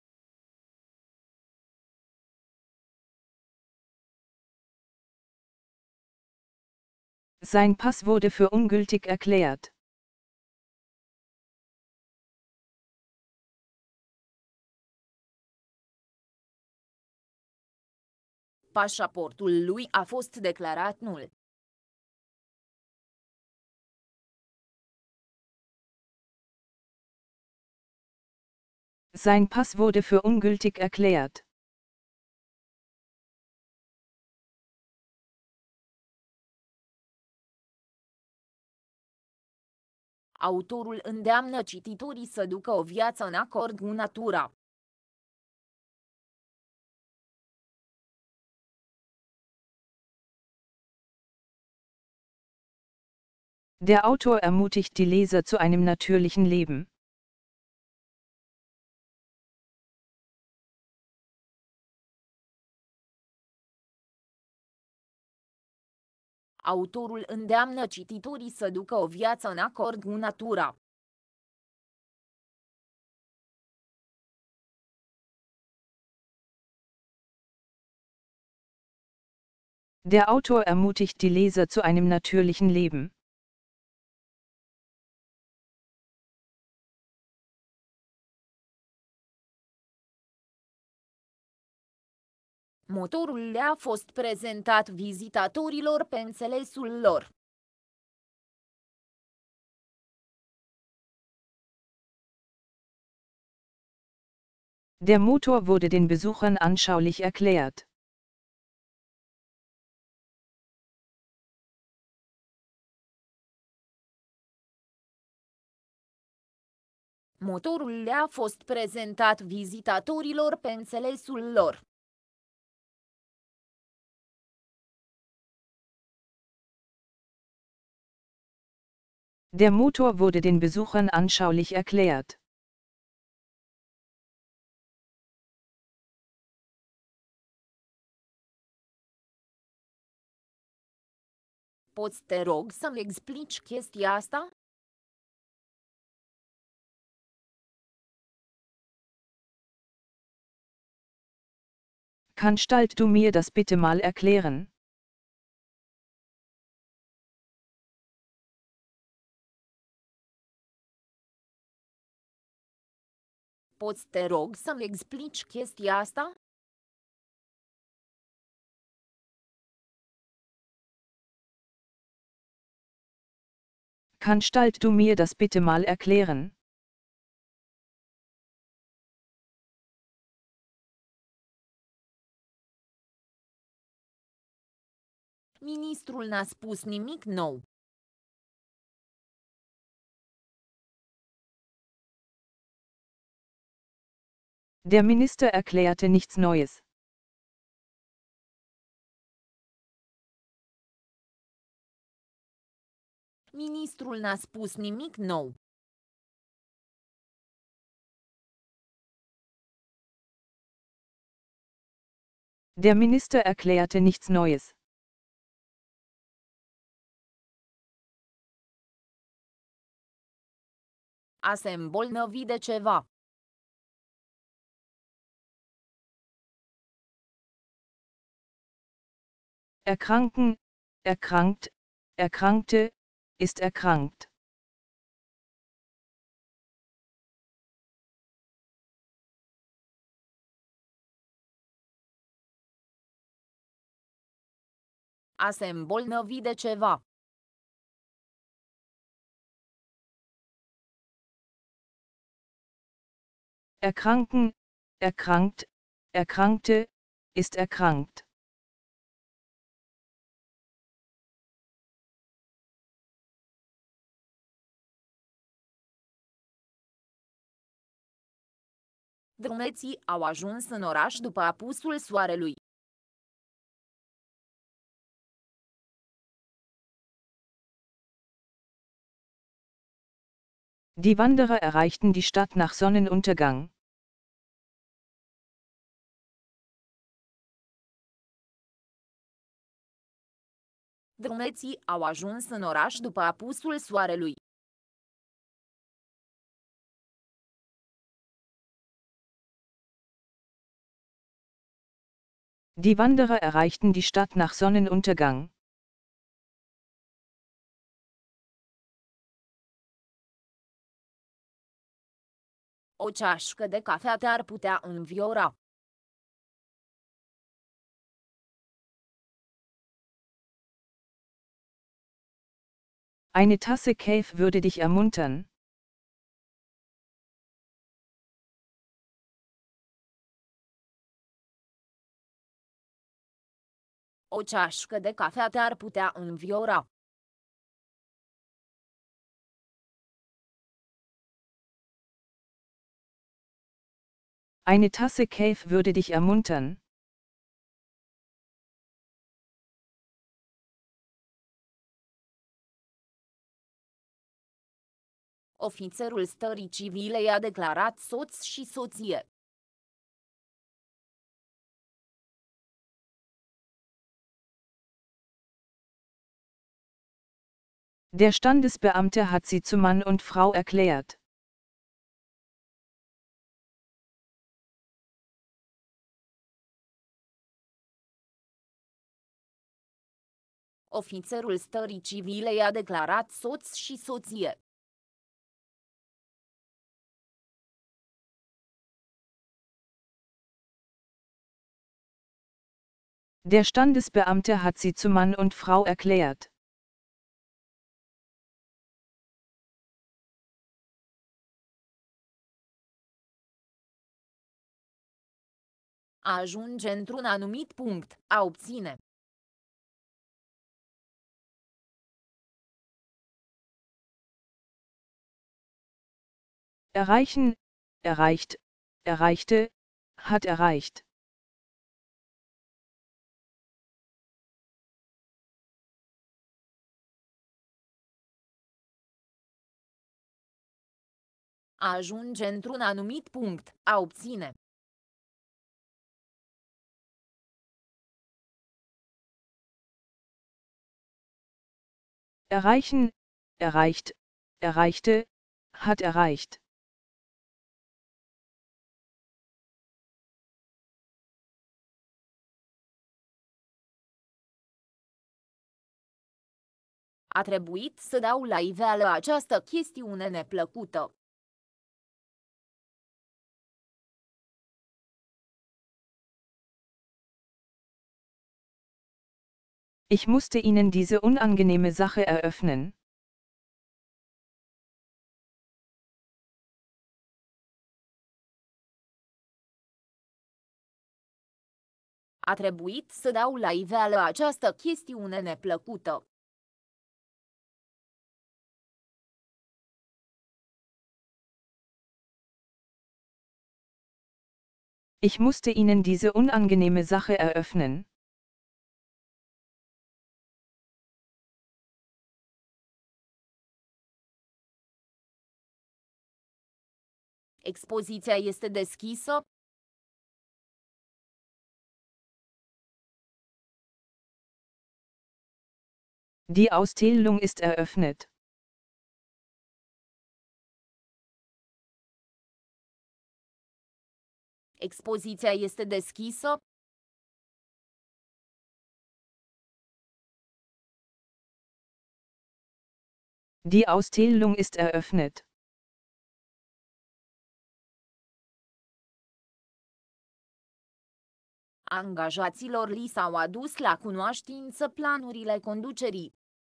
Sein Pass wurde für ungültig erklärt. Pașaportul lui a fost declarat nul. Sein Pass wurde für ungültig erklärt. Autorul îndeamnă cititorii să ducă o viață în acord cu natura. Der Autor ermutigt die Leser zu einem natürlichen Leben. Autorul îndeamnă cititorii să ducă o viață în acord cu natura. Der Autor ermutigt die Leser zu einem natürlichen Leben. Motorul le-a fost prezentat vizitatorilor pe înțelesul lor. Der Motor wurde den Besuchern anschaulich erklärt. Motorul le-a fost prezentat vizitatorilor pe înțelesul lor. Der Motor wurde den Besuchern anschaulich erklärt. Poți te rog să-mi explici chestia asta? Kannst du mir das bitte mal erklären? Poți te rog să-mi explici chestia asta? Kannst du mir das bitte mal erklären? Ministrul n-a spus nimic nou. Der Minister erklärte nichts Neues. Ministrul n-a spus nimic nou. Der Minister erklärte nichts Neues. A se îmbolnăvi de ceva. Erkranken, erkrankt, erkrankte, ist erkrankt. A se îmbolnăvi de ceva. Erkranken, erkrankt, erkrankte, ist erkrankt. Drumeții au ajuns în oraș după apusul soarelui. Die Wanderer erreichten die Stadt nach Sonnenuntergang. Drumeții au ajuns în oraș după apusul soarelui. Die Wanderer erreichten die Stadt nach Sonnenuntergang. O ceașcă de cafea te-ar putea înviora. Eine Tasse Kaffee würde dich ermuntern. O ceașcă de cafea te-ar putea înviora. Eine Tasse Kaffee würde dich ermuntern. Ofițerul stării civile i-a declarat soț și soție. Der Standesbeamte hat sie zu Mann und Frau erklärt. Ofițerul stării civile i-a declarat soț și soție. Der Standesbeamte hat sie zu Mann und Frau erklärt. A ajunge într-un anumit punct, a obține. Erreichen, erreicht, erreichte, hat erreicht. A ajunge într-un anumit punct, a obține. Erreichen, erreicht, erreichte, hat erreicht. A trebuit să dau la iveală această chestiune neplăcută. Ich musste Ihnen diese unangenehme Sache eröffnen. A trebuit să dau la iveală această chestiune neplăcută. Ich musste Ihnen diese unangenehme Sache eröffnen. Expoziția este deschisă. Die Ausstellung ist eröffnet. Expoziția este deschisă. Die Ausstellung ist eröffnet. Angajaților li s-au adus la cunoștință planurile conducerii.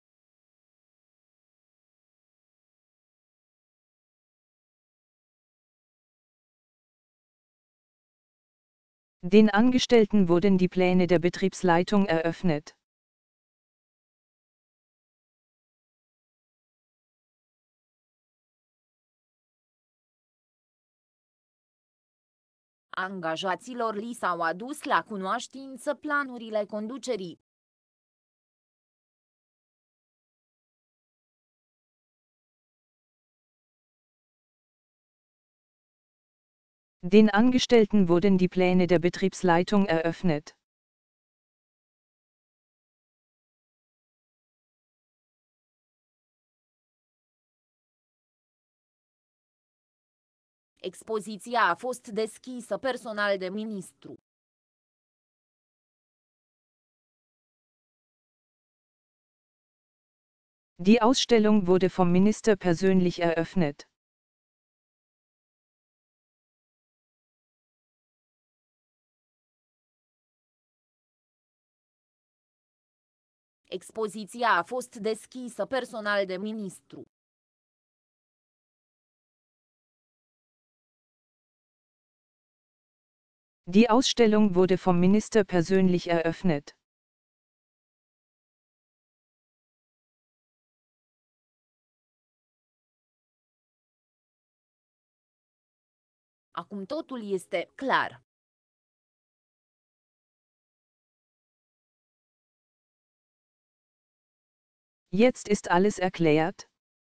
Den Angestellten wurden die Pläne der Betriebsleitung eröffnet. Angajaților li s-au adus la cunoștință planurile conducerii. Den Angestellten wurden die Pläne der Betriebsleitung eröffnet. Expoziția a fost deschisă personal de ministru. Die Ausstellung wurde vom Minister persönlich eröffnet. Expoziția a fost deschisă personal de ministru. Die Ausstellung wurde vom Minister persönlich eröffnet. Acum totul este clar. Jetzt ist alles erklärt.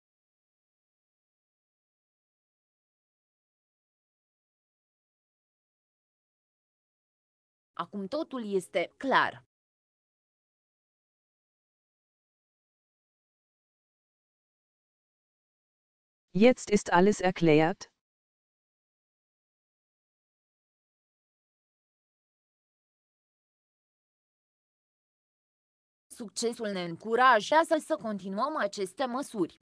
Acum totul este clar. Jetzt ist alles erklärt. Succesul ne încurajează să continuăm aceste măsuri.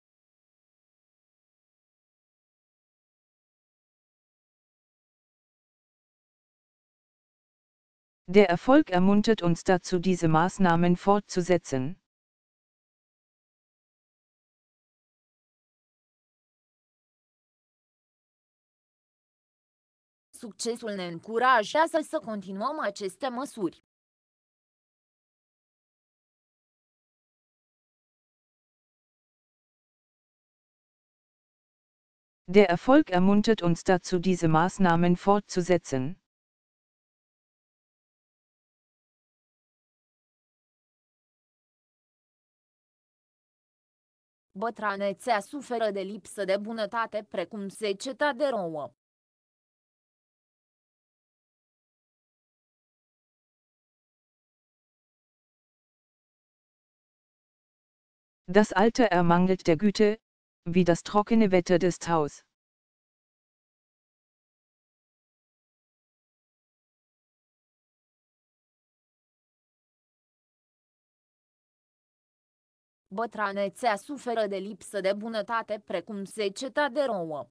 Der Erfolg ermuntert uns dazu, diese Maßnahmen fortzusetzen. Succesul ne încurajează să continuăm aceste măsuri. Der Erfolg ermuntert uns dazu, diese Maßnahmen fortzusetzen. Bătrânețea suferă de lipsă de bunătate precum seceta de rouă. Das Alter ermangelt der Güte, wie das trockene Wetter des Taus. Bătrânețea suferă de lipsă de bunătate precum seceta de rouă.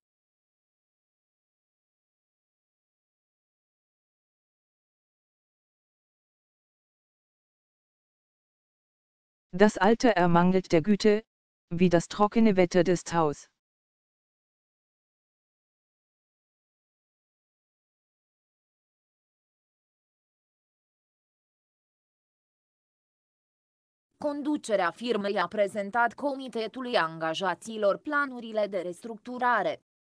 Das Alter ermangelt der Güte, wie das trockene Wetter des Taus. Conducerea firmei a prezentat Comitetului Angajaților planurile de restructurare.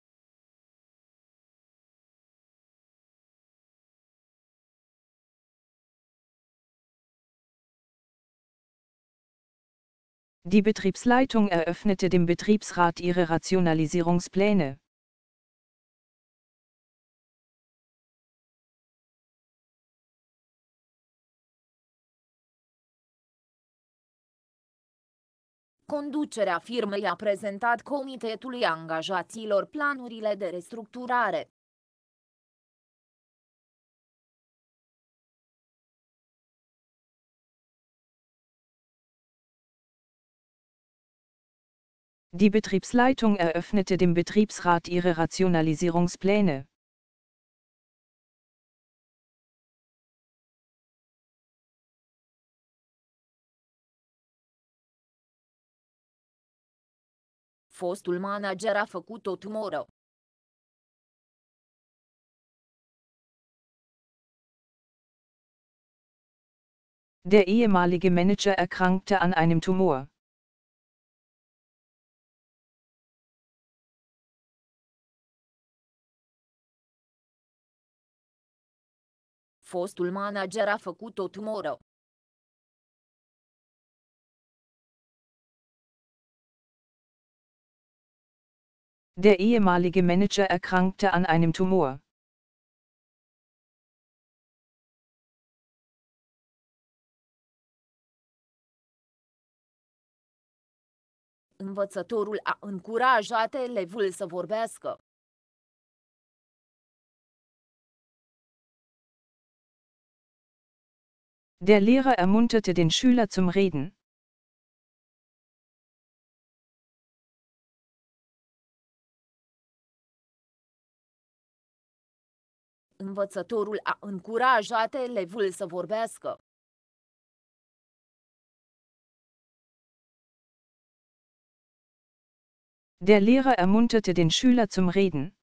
Die Betriebsleitung eröffnete dem Betriebsrat ihre Rationalisierungspläne. Conducerea firmei a prezentat Comitetului Angajaților planurile de restructurare. Die Betriebsleitung eröffnete dem Betriebsrat ihre Rationalisierungspläne. Fostul manager a făcut o tumoră. Der ehemalige Manager erkrankte an einem Tumor. Fostul manager a făcut o tumoră. Der ehemalige Manager erkrankte an einem Tumor. Învățătorul a încurajat elevul să vorbească. Der Lehrer ermunterte den Schüler zum Reden. Învățătorul a încurajat elevul să vorbească. Der Lehrer ermunterte den Schüler zum Reden.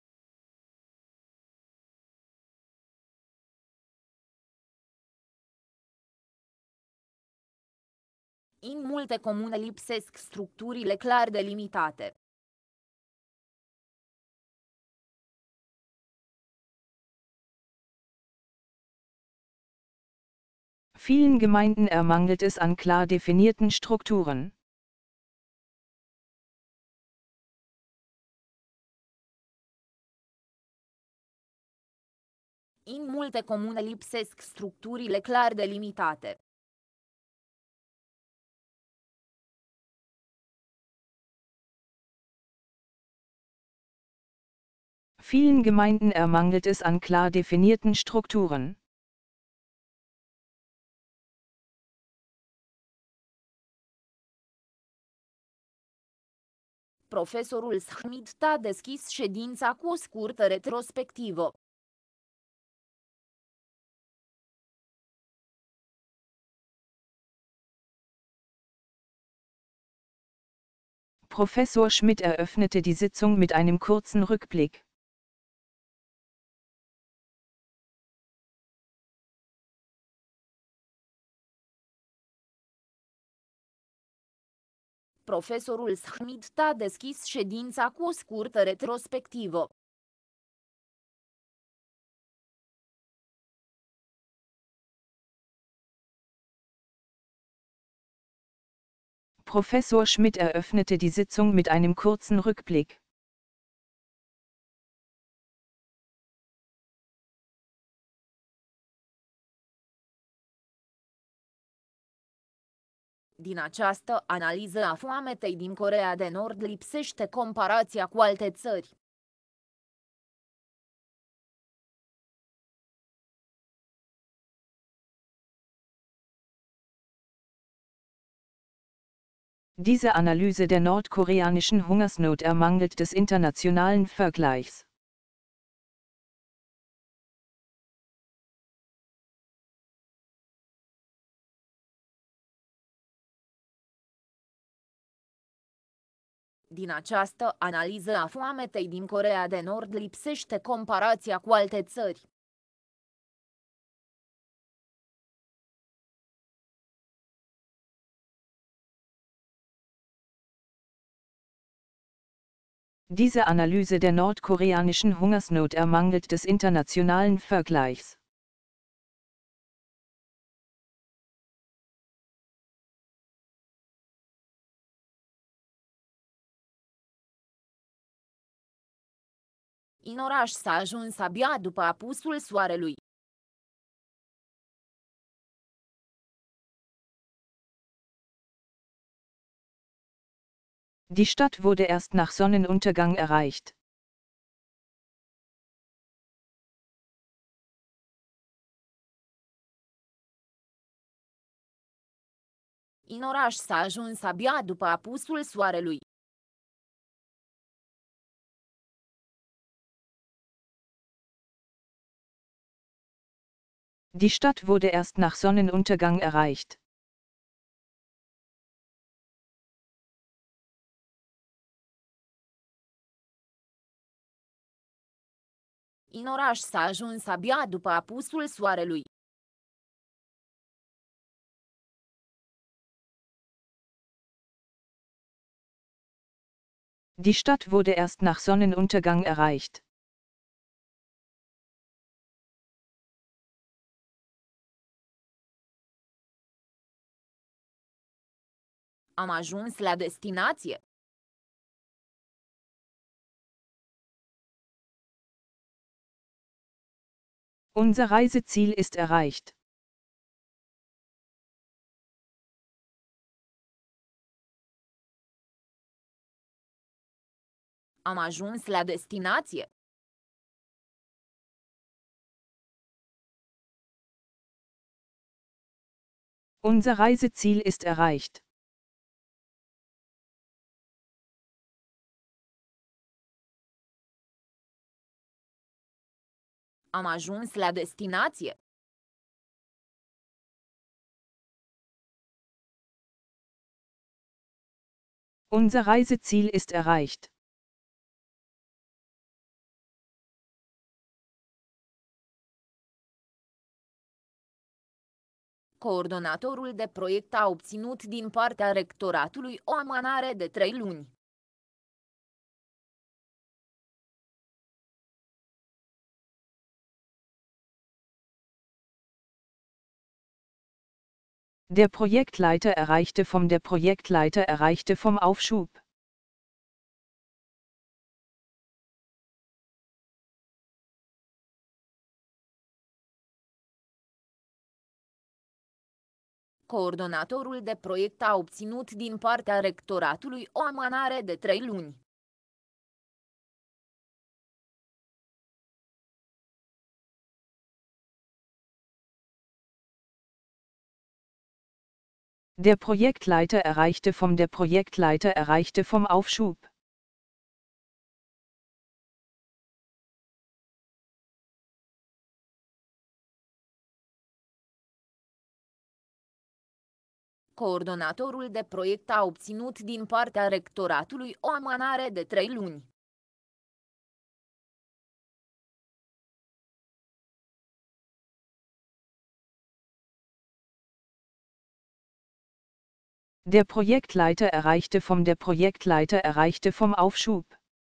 În multe comune lipsesc structurile clar delimitate. Vielen Gemeinden ermangelt es an klar definierten Strukturen. În multe comune lipsesc structurile clar delimitate. Vielen Gemeinden ermangelt es an klar definierten Strukturen. Profesorul Schmidt a deschis ședința cu o scurtă retrospectivă. Professor Schmidt eröffnete die Sitzung mit einem kurzen Rückblick. Profesorul Schmidt a deschis ședința cu o scurtă retrospectivă. Professor Schmidt eröffnete die Sitzung mit einem kurzen Rückblick. Din această analiză a foametei din Coreea de Nord lipsește comparația cu alte țări. Diese Analyse der nordkoreanischen Hungersnot ermangelt des internationalen Vergleichs. Din această analiză a foametei din Coreea de Nord lipsește comparația cu alte țări. Diese Analyse der nordkoreanischen Hungersnot ermangelt des internationalen Vergleichs. În oraș s-a ajuns abia după apusul soarelui. Die Stadt wurde erst nach Sonnenuntergang erreicht. În oraș s-a ajuns abia după apusul soarelui. Die Stadt wurde erst nach Sonnenuntergang erreicht. În oraș s-a ajuns abia după apusul soarelui. Die Stadt wurde erst nach Sonnenuntergang erreicht. Am ajuns la destinație. Unser Reiseziel ist erreicht. Am ajuns la destinație. Unser Reiseziel ist erreicht. Am ajuns la destinație. Unser Reiseziel ist erreicht. Coordonatorul de proiect a obținut din partea rectoratului o amânare de trei luni. Der Projektleiter erreichte vom Der Projektleiter erreichte vom Aufschub. Coordonatorul de proiect a obținut din partea rectoratului o amânare de trei luni. Der Projektleiter erreichte vom Der Projektleiter erreichte vom Aufschub. Coordonatorul de proiect a obținut din partea rectoratului o amânare de trei luni. Der Projektleiter erreichte vom Der Projektleiter erreichte vom Aufschub.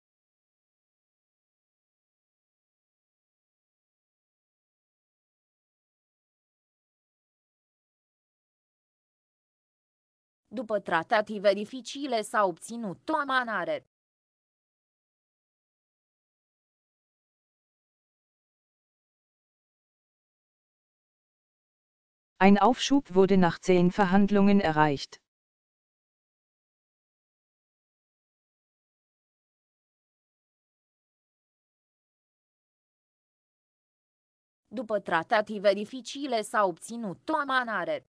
După tratative dificile s-a obținut o amânare. Ein Aufschub wurde nach zehn Verhandlungen erreicht. După tratative dificile s-a obținut o amânare.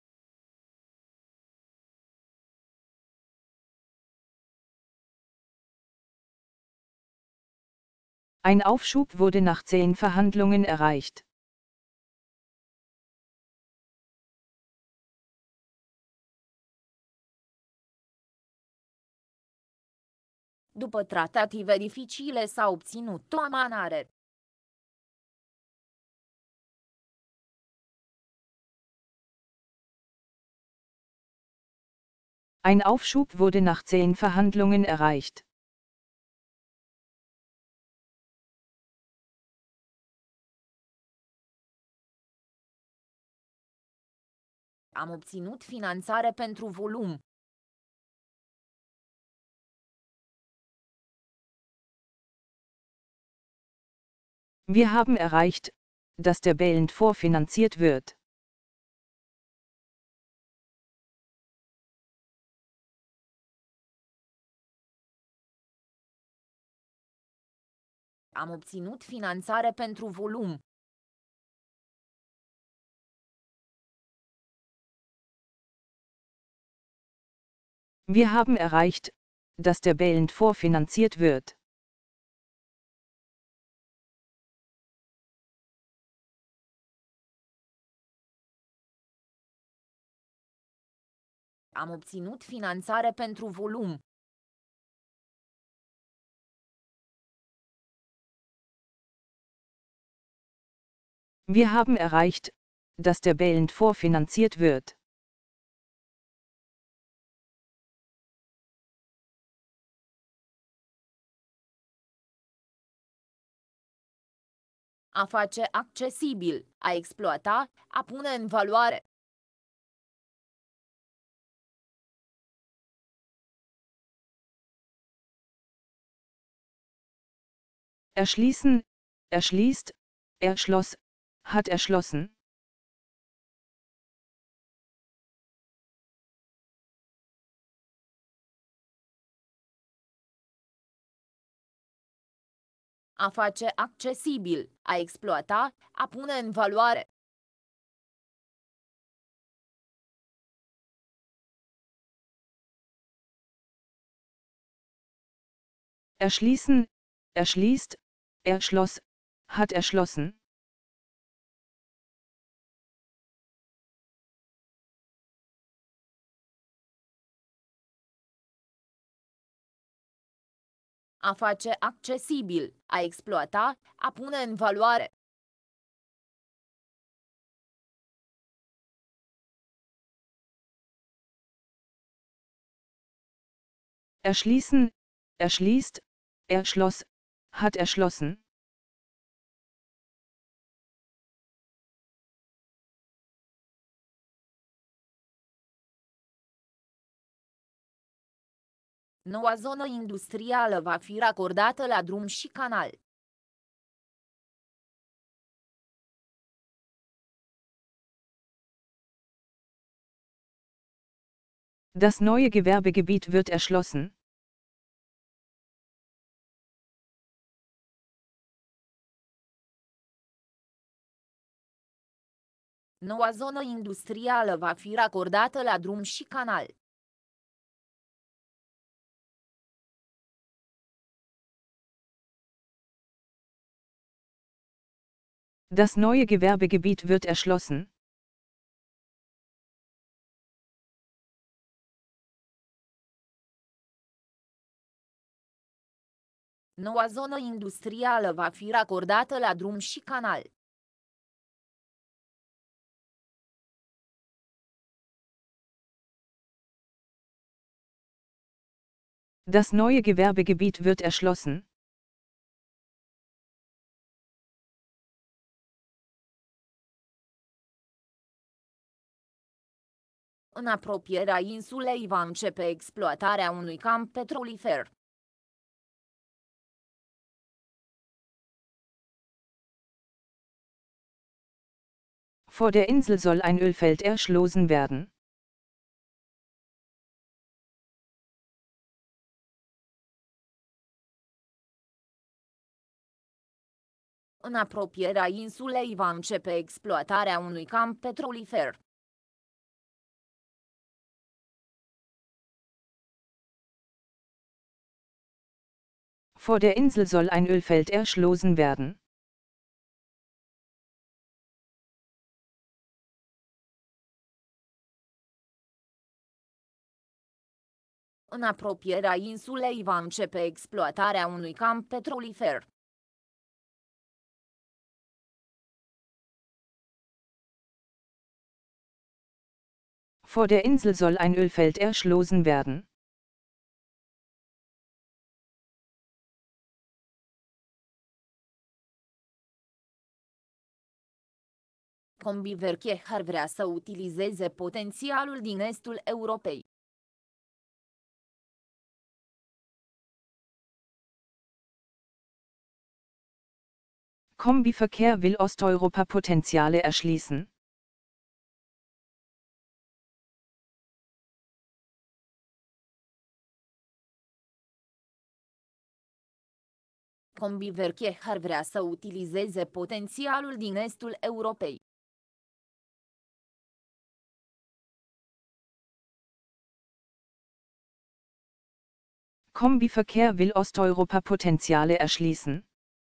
Ein Aufschub wurde nach zehn Verhandlungen erreicht. După tratative dificile s-a obținut o amânare. Ein Aufschub wurde nach zehn Verhandlungen erreicht. Am obținut finanțare pentru volum. Wir haben erreicht, dass der Bälend vorfinanziert wird. Am obținut finanțare pentru volum. Wir haben erreicht, dass der Bälend vorfinanziert wird. Am obținut finanțare pentru volum. Wir haben erreicht, dass der Bälend vorfinanziert wird. A face accesibil, a exploata, a pune în valoare. Erschließen, erschließt, erschloss, hat erschlossen. A face accesibil, a exploata, a pune în valoare. Erschließen, erschließt, erschloss, hat erschlossen. A face accesibil, a exploata, a pune în valoare. Erschließen, erschließt, erschloss, hat erschlossen. Noua zonă industrială va fi racordată la drum și canal. Das neue Gewerbegebiet wird erschlossen. Noua zonă industrială va fi racordată la drum și canal. Das neue Gewerbegebiet wird erschlossen. Noua zonă industrială va fi racordată la drum și canal. Das neue Gewerbegebiet wird erschlossen. În apropierea insulei va începe exploatarea unui camp petrolifer. Vor der Insel soll ein Ölfeld erschlossen werden. În apropierea insulei va începe exploatarea unui camp petrolifer. Vor der Insel soll ein Ölfeld erschlossen werden. În apropierea insulei va începe exploatarea unui camp petrolifer. Vor der Insel soll ein Ölfeld erschlossen werden. Combiverche ar vrea să utilizeze potențialul din estul Europei. Kombiverkehr will Osteuropa Potenziale erschließen. Combiverche ar vrea să utilizeze potențialul din estul Europei. Kombiverkehr will Osteuropa Potenziale erschließen.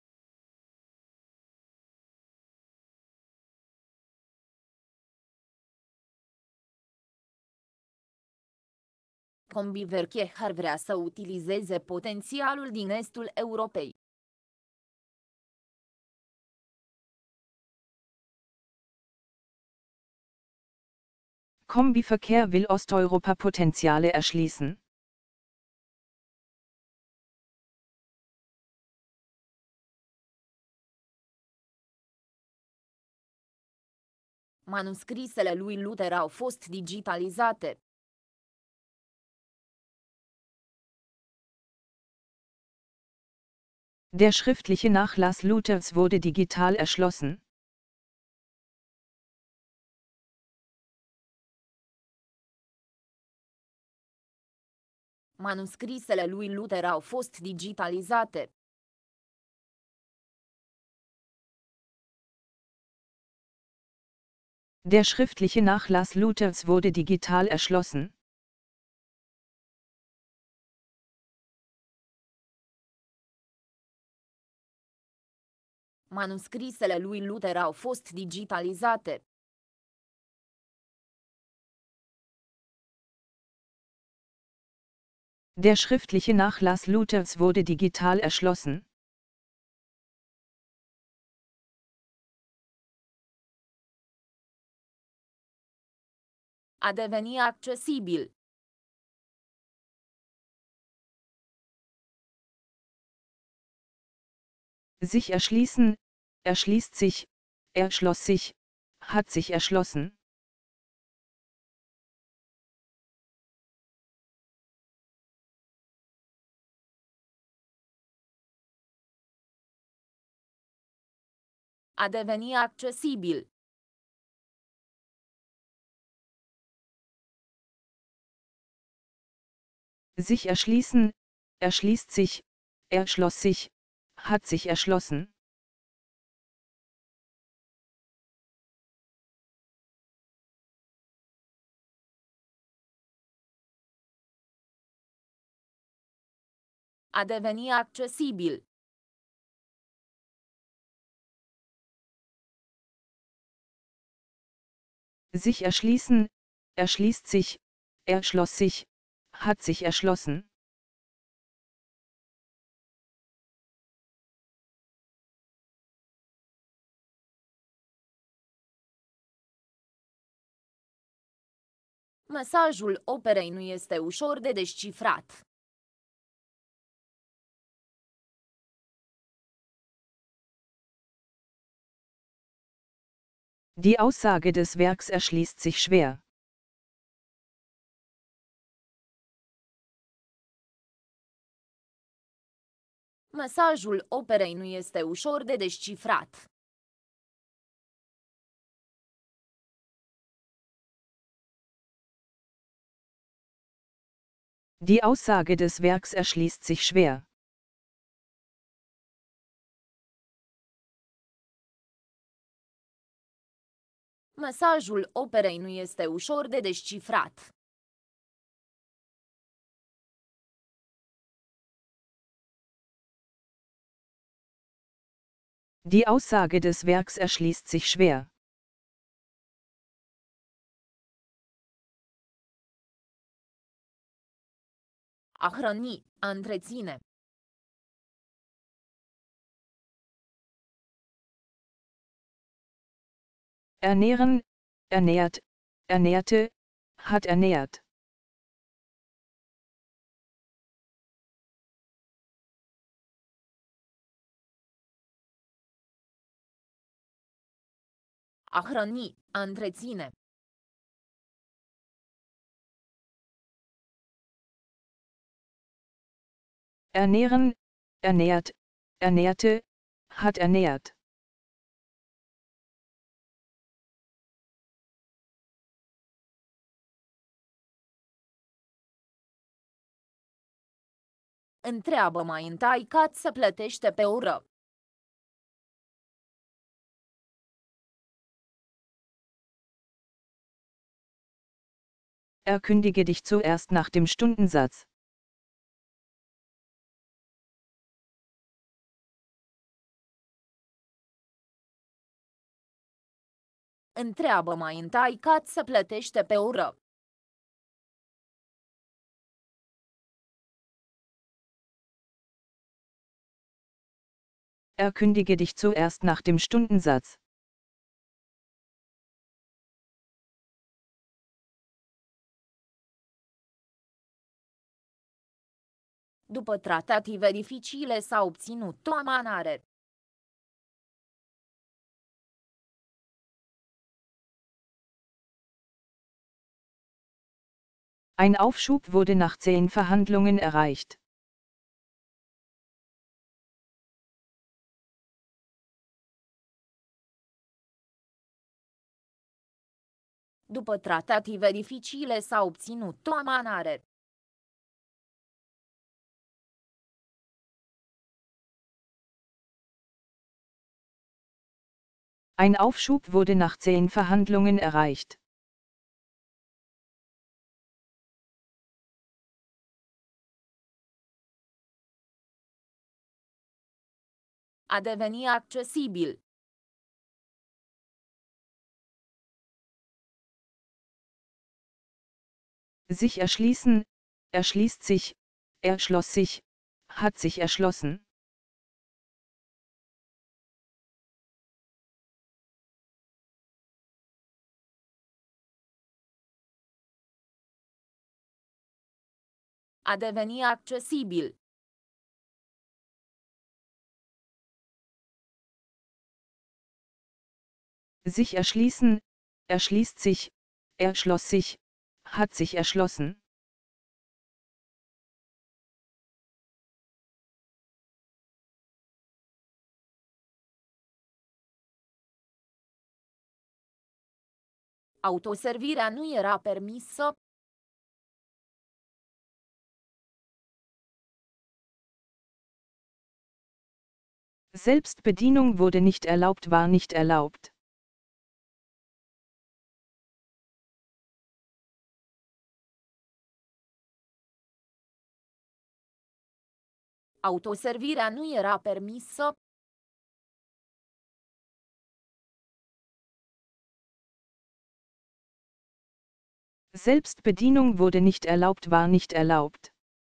Combiverche ar vrea să utilizeze potențialul din estul Europei. Kombiverkehr will Osteuropa Potenziale erschließen. Manuscrisele lui Luther au fost digitalizate. Der schriftliche Nachlass Luthers wurde digital erschlossen. Manuscrisele lui Luther au fost digitalizate. Der schriftliche Nachlass Luthers wurde digital erschlossen. Manuscrisele lui Luther au fost digitalizate. Der schriftliche Nachlass Luthers wurde digital erschlossen. A deveni accesibil. Sich erschließen, erschließt sich, erschloss sich, hat sich erschlossen. A deveni accesibil. Sich erschließen, erschließt sich, erschloss sich, hat sich erschlossen. A deveni accesibil. Sich erschließen, erschließt sich, erschloss sich, hat sich erschlossen. Mesajul operei nu este ușor de descifrat. Die Aussage des Werks erschließt sich schwer. Mesajul operei nu este ușor de descifrat. Die Aussage des Werks erschließt sich schwer. Mesajul operei nu este ușor de descifrat. Die Aussage des Werks erschließt sich schwer. A hrăni, a întreține. Ernähren, ernährt, ernährte, hat ernährt. A hrăni, a întreține. Ernähren, ernährt, ernährte, hat ernährt. Întreabă mai întâi cât se plătește pe oră. Erkündige dich zuerst nach dem Stundensatz. Întreabă mai întâi cât se plătește pe oră. Erkündige dich zuerst nach dem Stundensatz. După tratative dificile s-a obținut o amânare. Ein Aufschub wurde nach zähen Verhandlungen erreicht. După tratative dificile s-a obținut o amânare. Ein Aufschub wurde nach zähen Verhandlungen erreicht. A deveni accesibil. Sich erschließen, erschließt sich, er schloss sich, hat sich erschlossen. A deveni accesibil. Sich erschließen, erschließt sich, er schloss sich, hat sich erschlossen. Autoservirea nu era permisă. Selbstbedienung wurde nicht erlaubt, war nicht erlaubt. Autoservirea nu era permisă. Selbstbedienung wurde nicht erlaubt, war nicht erlaubt.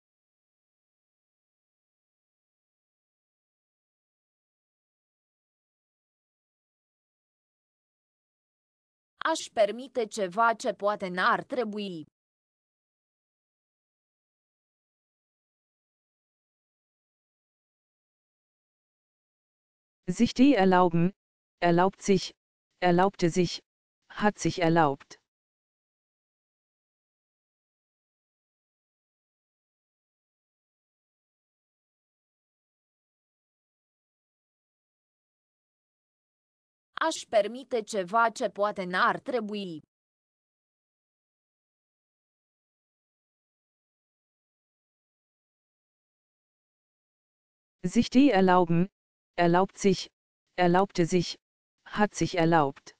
Aș permite ceva ce poate n-ar trebui. Sich die erlauben, erlaubt sich, erlaubte sich, hat sich erlaubt. Aș permite ceva ce poate n-ar trebui. Sich die erlauben, erlaubt sich, erlaubte sich, hat sich erlaubt.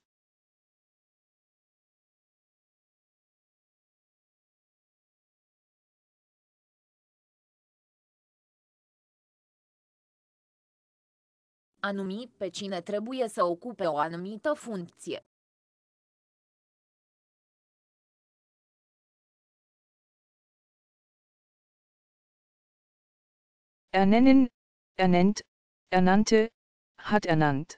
A numi pe cine trebuie să ocupe o anumită funcție. Ernennen, ernennt, ernannte, hat ernannt.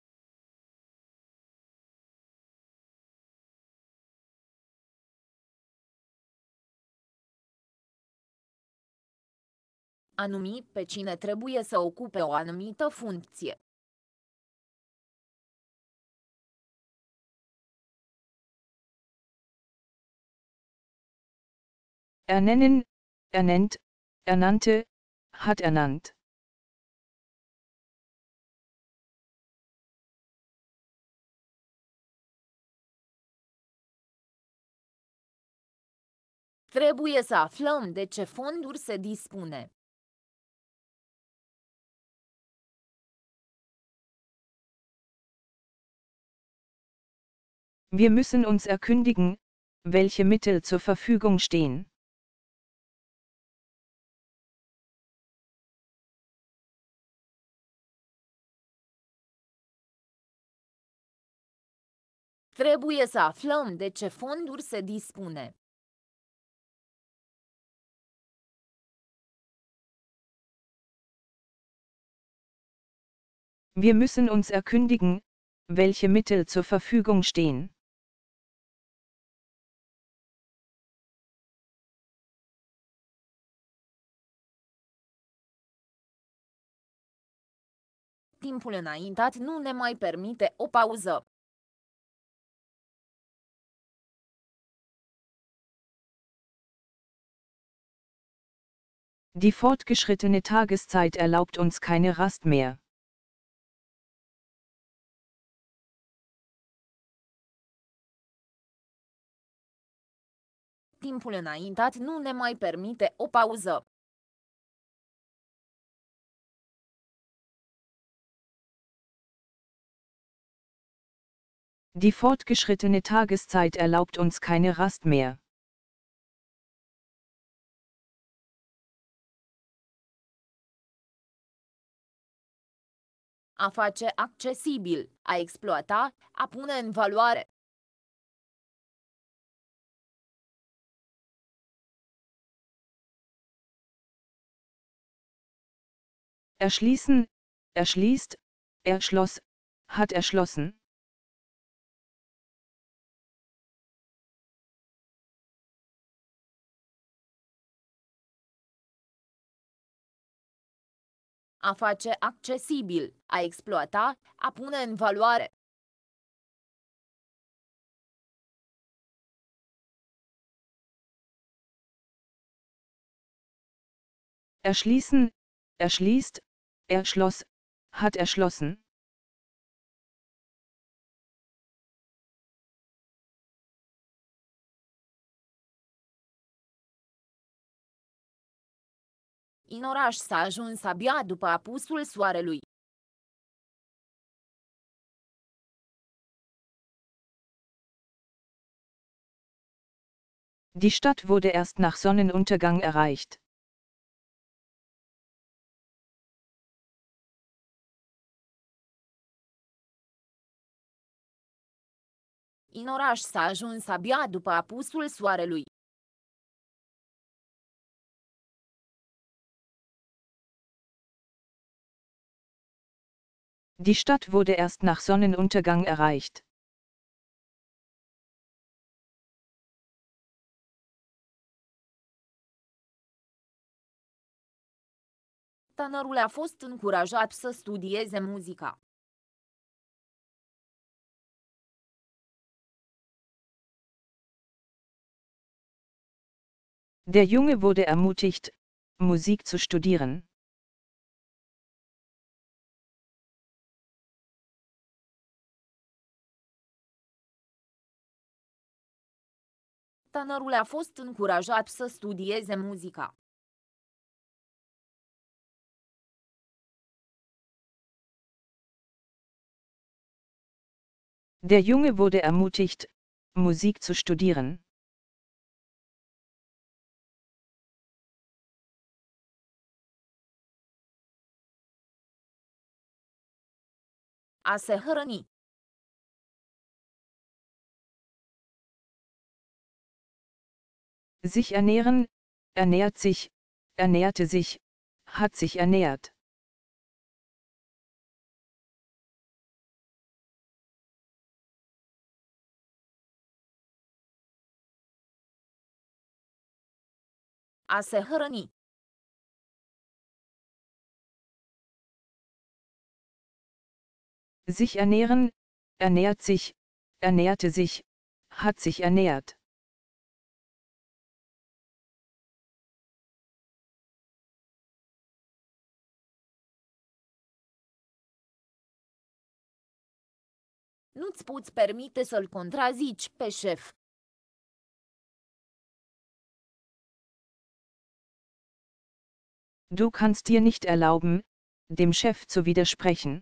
A numi pe cine trebuie să ocupe o anumită funcție. Ernennen, ernennt, ernannte, hat ernannt. Trebuie să aflăm de ce fonduri se dispune. Wir müssen uns erkündigen, welche Mittel zur Verfügung stehen. Trebuie să aflăm de ce fonduri se dispune. Wir müssen uns erkündigen, welche Mittel zur Verfügung stehen. Timpul înaintat nu ne mai permite o pauză. Die fortgeschrittene Tageszeit erlaubt uns keine Rast mehr. Timpul înaintat nu ne mai permite o pauză. Die fortgeschrittene Tageszeit erlaubt uns keine Rast mehr. A face accesibil, a exploata, a pune în valoare. erschließen, erschließt, erschloss, hat erschlossen. A face accesibil, a exploata, a pune în valoare. Erschließen, erschließt, erschloss, hat erschlossen. În oraș s-a ajuns abia după apusul soarelui. Die Stadt wurde erst nach Sonnenuntergang erreicht. În oraș s-a ajuns abia după apusul soarelui. Die Stadt wurde erst nach Sonnenuntergang erreicht. Tânărul a fost încurajat să studieze muzica. Der Junge wurde ermutigt, Musik zu studieren. Tânărul a fost încurajat să studieze muzica. Der Junge wurde ermutigt, Musik zu studieren. A se hrăni. Sich ernähren, ernährt sich, ernährte sich, hat sich ernährt. A se hrăni. Sich ernähren, ernährt sich, ernährte sich, hat sich ernährt. Nu-ți poți permite să-l contrazici pe șef. Du kannst dir nicht erlauben, dem Chef zu widersprechen.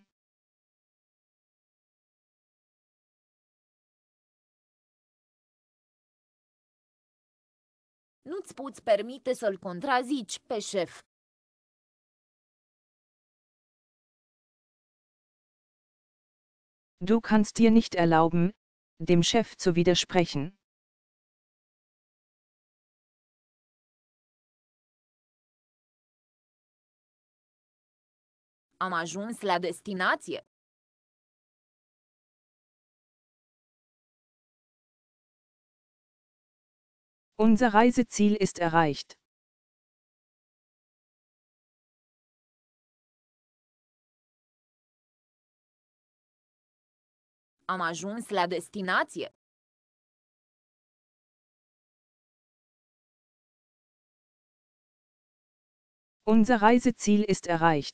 Nu-ți poți permite să-l contrazici pe șef. Du kannst dir nicht erlauben, dem Chef zu widersprechen. Am ajuns la destinație. Unser Reiseziel ist erreicht. Am ajuns la destinație. Unser Reiseziel ist erreicht.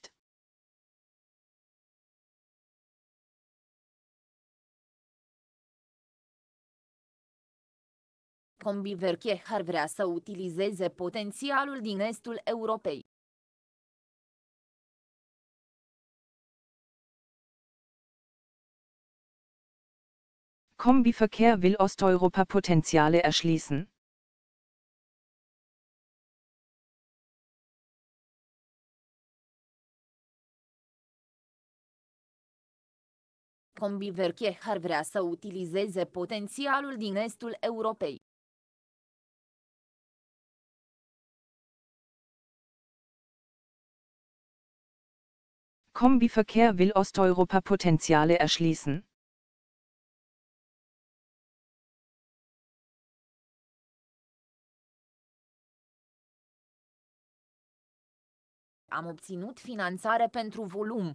Combiverche ar vrea să utilizeze potențialul din estul Europei. Kombiverkehr will Osteuropa Potenziale erschließen. Combiverche ar vrea să utilizeze potențialul din estul Europei. Kombiverkehr will Osteuropa Potenziale erschließen. Am obținut finanțare pentru volum.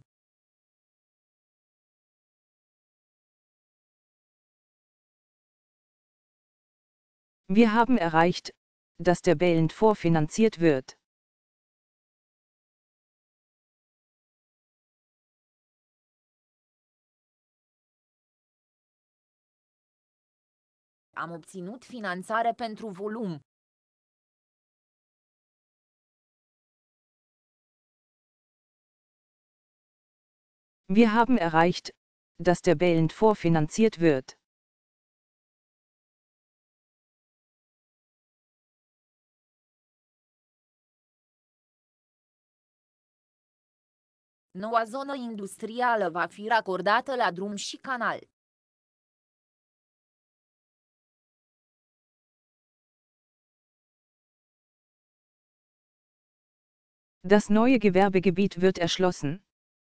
Wir haben erreicht, dass der Bälend vorfinanziert wird. Am obținut finanțare pentru volum. Wir haben erreicht, dass der Bälend vorfinanziert wird. Noua zonă industrială va fi racordată la drum și canal. Das neue Gewerbegebiet wird erschlossen.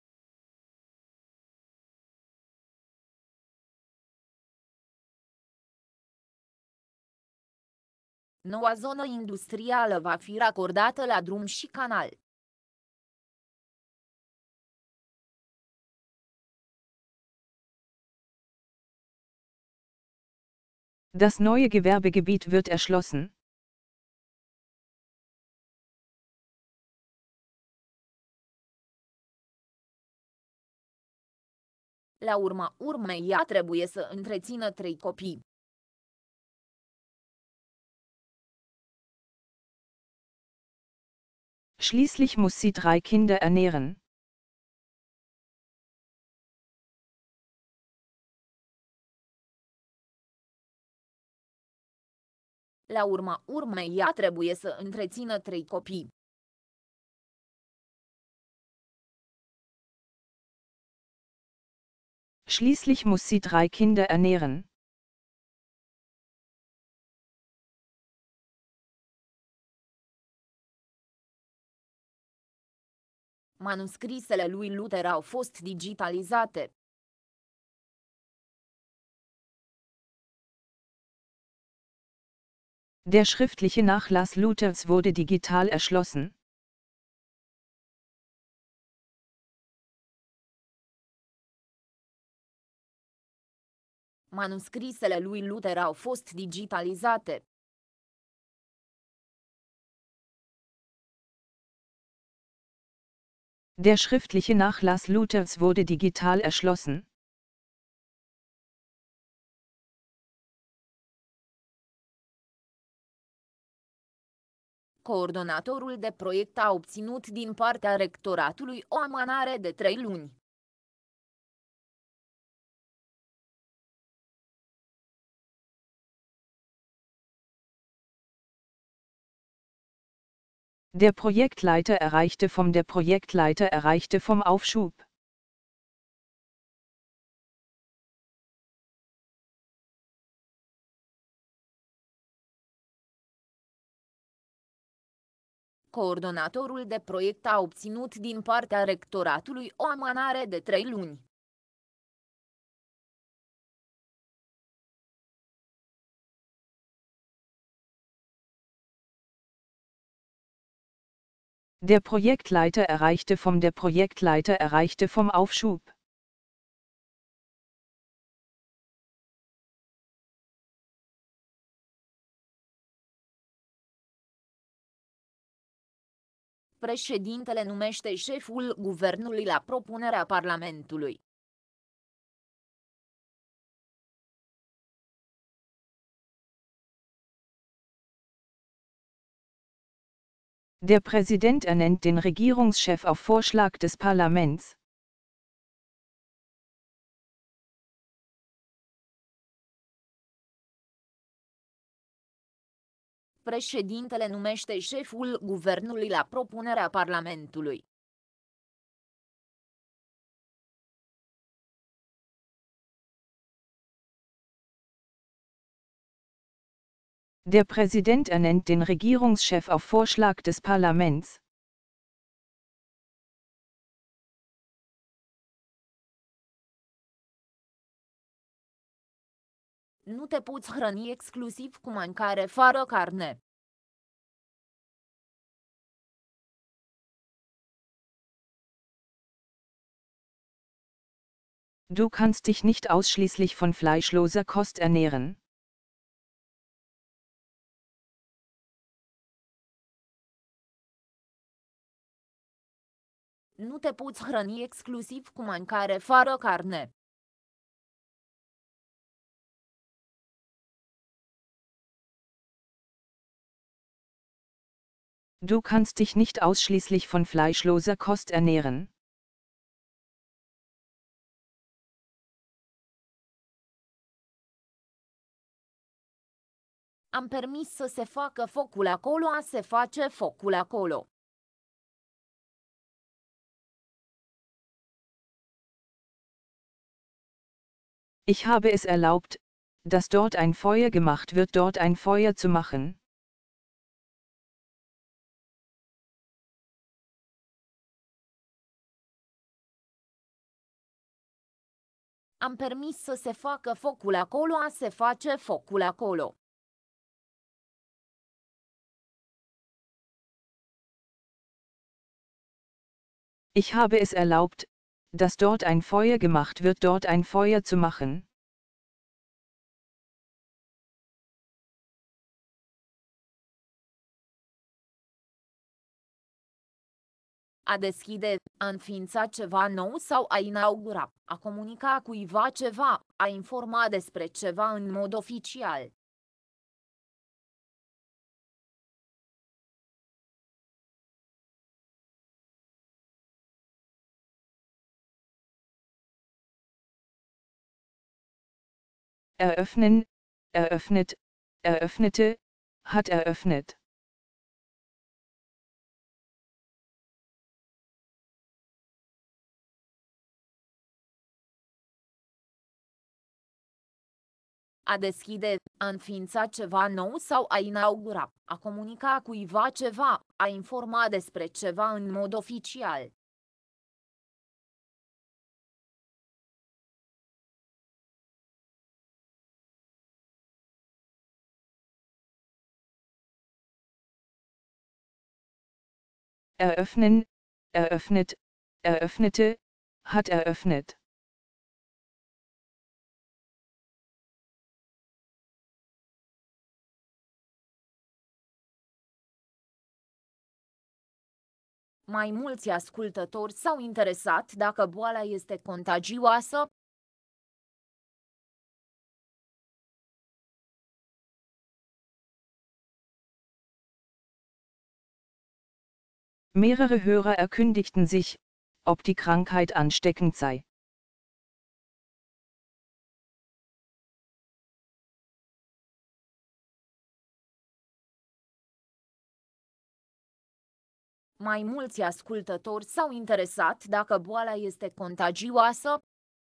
Noua zonă industrială va fi racordată la drum și canal. Das neue Gewerbegebiet wird erschlossen. La urma urmei ea trebuie să întrețină trei copii. Schließlich muss sie drei Kinder ernähren. La urma urmei ea trebuie să întrețină trei copii. Schließlich muss sie drei Kinder ernähren. Manuscrisele lui Luther au fost digitalizate. Der schriftliche Nachlass Luthers wurde digital erschlossen. Manuscrisele lui Luther au fost digitalizate. Der schriftliche Nachlass Luthers wurde digital erschlossen. Coordonatorul de proiect a obținut din partea rectoratului o amânare de trei luni. Der Projektleiter erreichte vom Der Projektleiter erreichte vom Aufschub. Coordonatorul de proiect a obținut din partea rectoratului o amânare de trei luni. Der Projektleiter erreichte vom Der Projektleiter erreichte vom Aufschub. Președintele numește șeful guvernului la propunerea Parlamentului. Der Präsident ernennt den Regierungschef auf Vorschlag des Parlaments. Președintele numește șeful guvernului la propunerea Parlamentului. Der Präsident ernennt den Regierungschef auf Vorschlag des Parlaments. Nu te poți hrăni exclusiv cu mâncare fără carne. Du kannst dich nicht ausschließlich von fleischloser Kost ernähren. Nu te poți hrăni exclusiv cu mâncare fără carne. Du kannst dich nicht ausschließlich von fleischloser Kost ernähren. Am permis să se facă focul acolo, a se face focul acolo. Ich habe es erlaubt, dass dort ein Feuer gemacht wird, dort ein Feuer zu machen. Am permis să se facă focul acolo, a se face focul acolo. Ich habe es erlaubt, dass dort ein Feuer gemacht wird, dort ein Feuer zu machen. A deschide, a înființa ceva nou sau a inaugura, a comunica cuiva ceva, a informa despre ceva în mod oficial. Eröffnen, eröffnet, eröffnete, hat eröffnet. A deschide, a înființa ceva nou sau a inaugura, a comunica cuiva ceva, a informa despre ceva în mod oficial. Eröffnen, eröffnet, eröffnete, hat eröffnet. Mai mulți ascultători s-au interesat dacă boala este contagioasă. Mehrere Hörer erkündigten sich, ob die Krankheit ansteckend sei. Mai mulți ascultători s-au interesat dacă boala este contagioasă.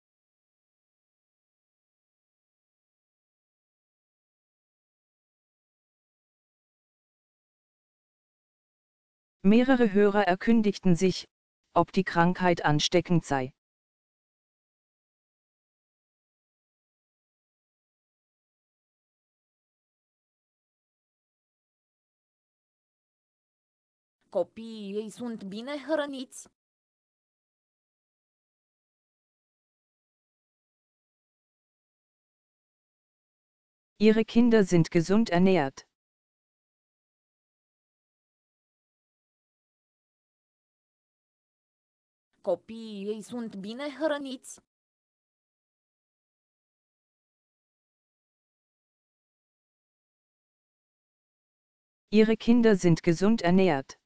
Mehrere Hörer erkündigten sich, ob die Krankheit ansteckend sei. Copiii ei sunt bine hrăniți. Ihre Kinder sind gesund ernährt. Copiii ei sunt bine hrăniți. Ihre Kinder sind gesund ernährt.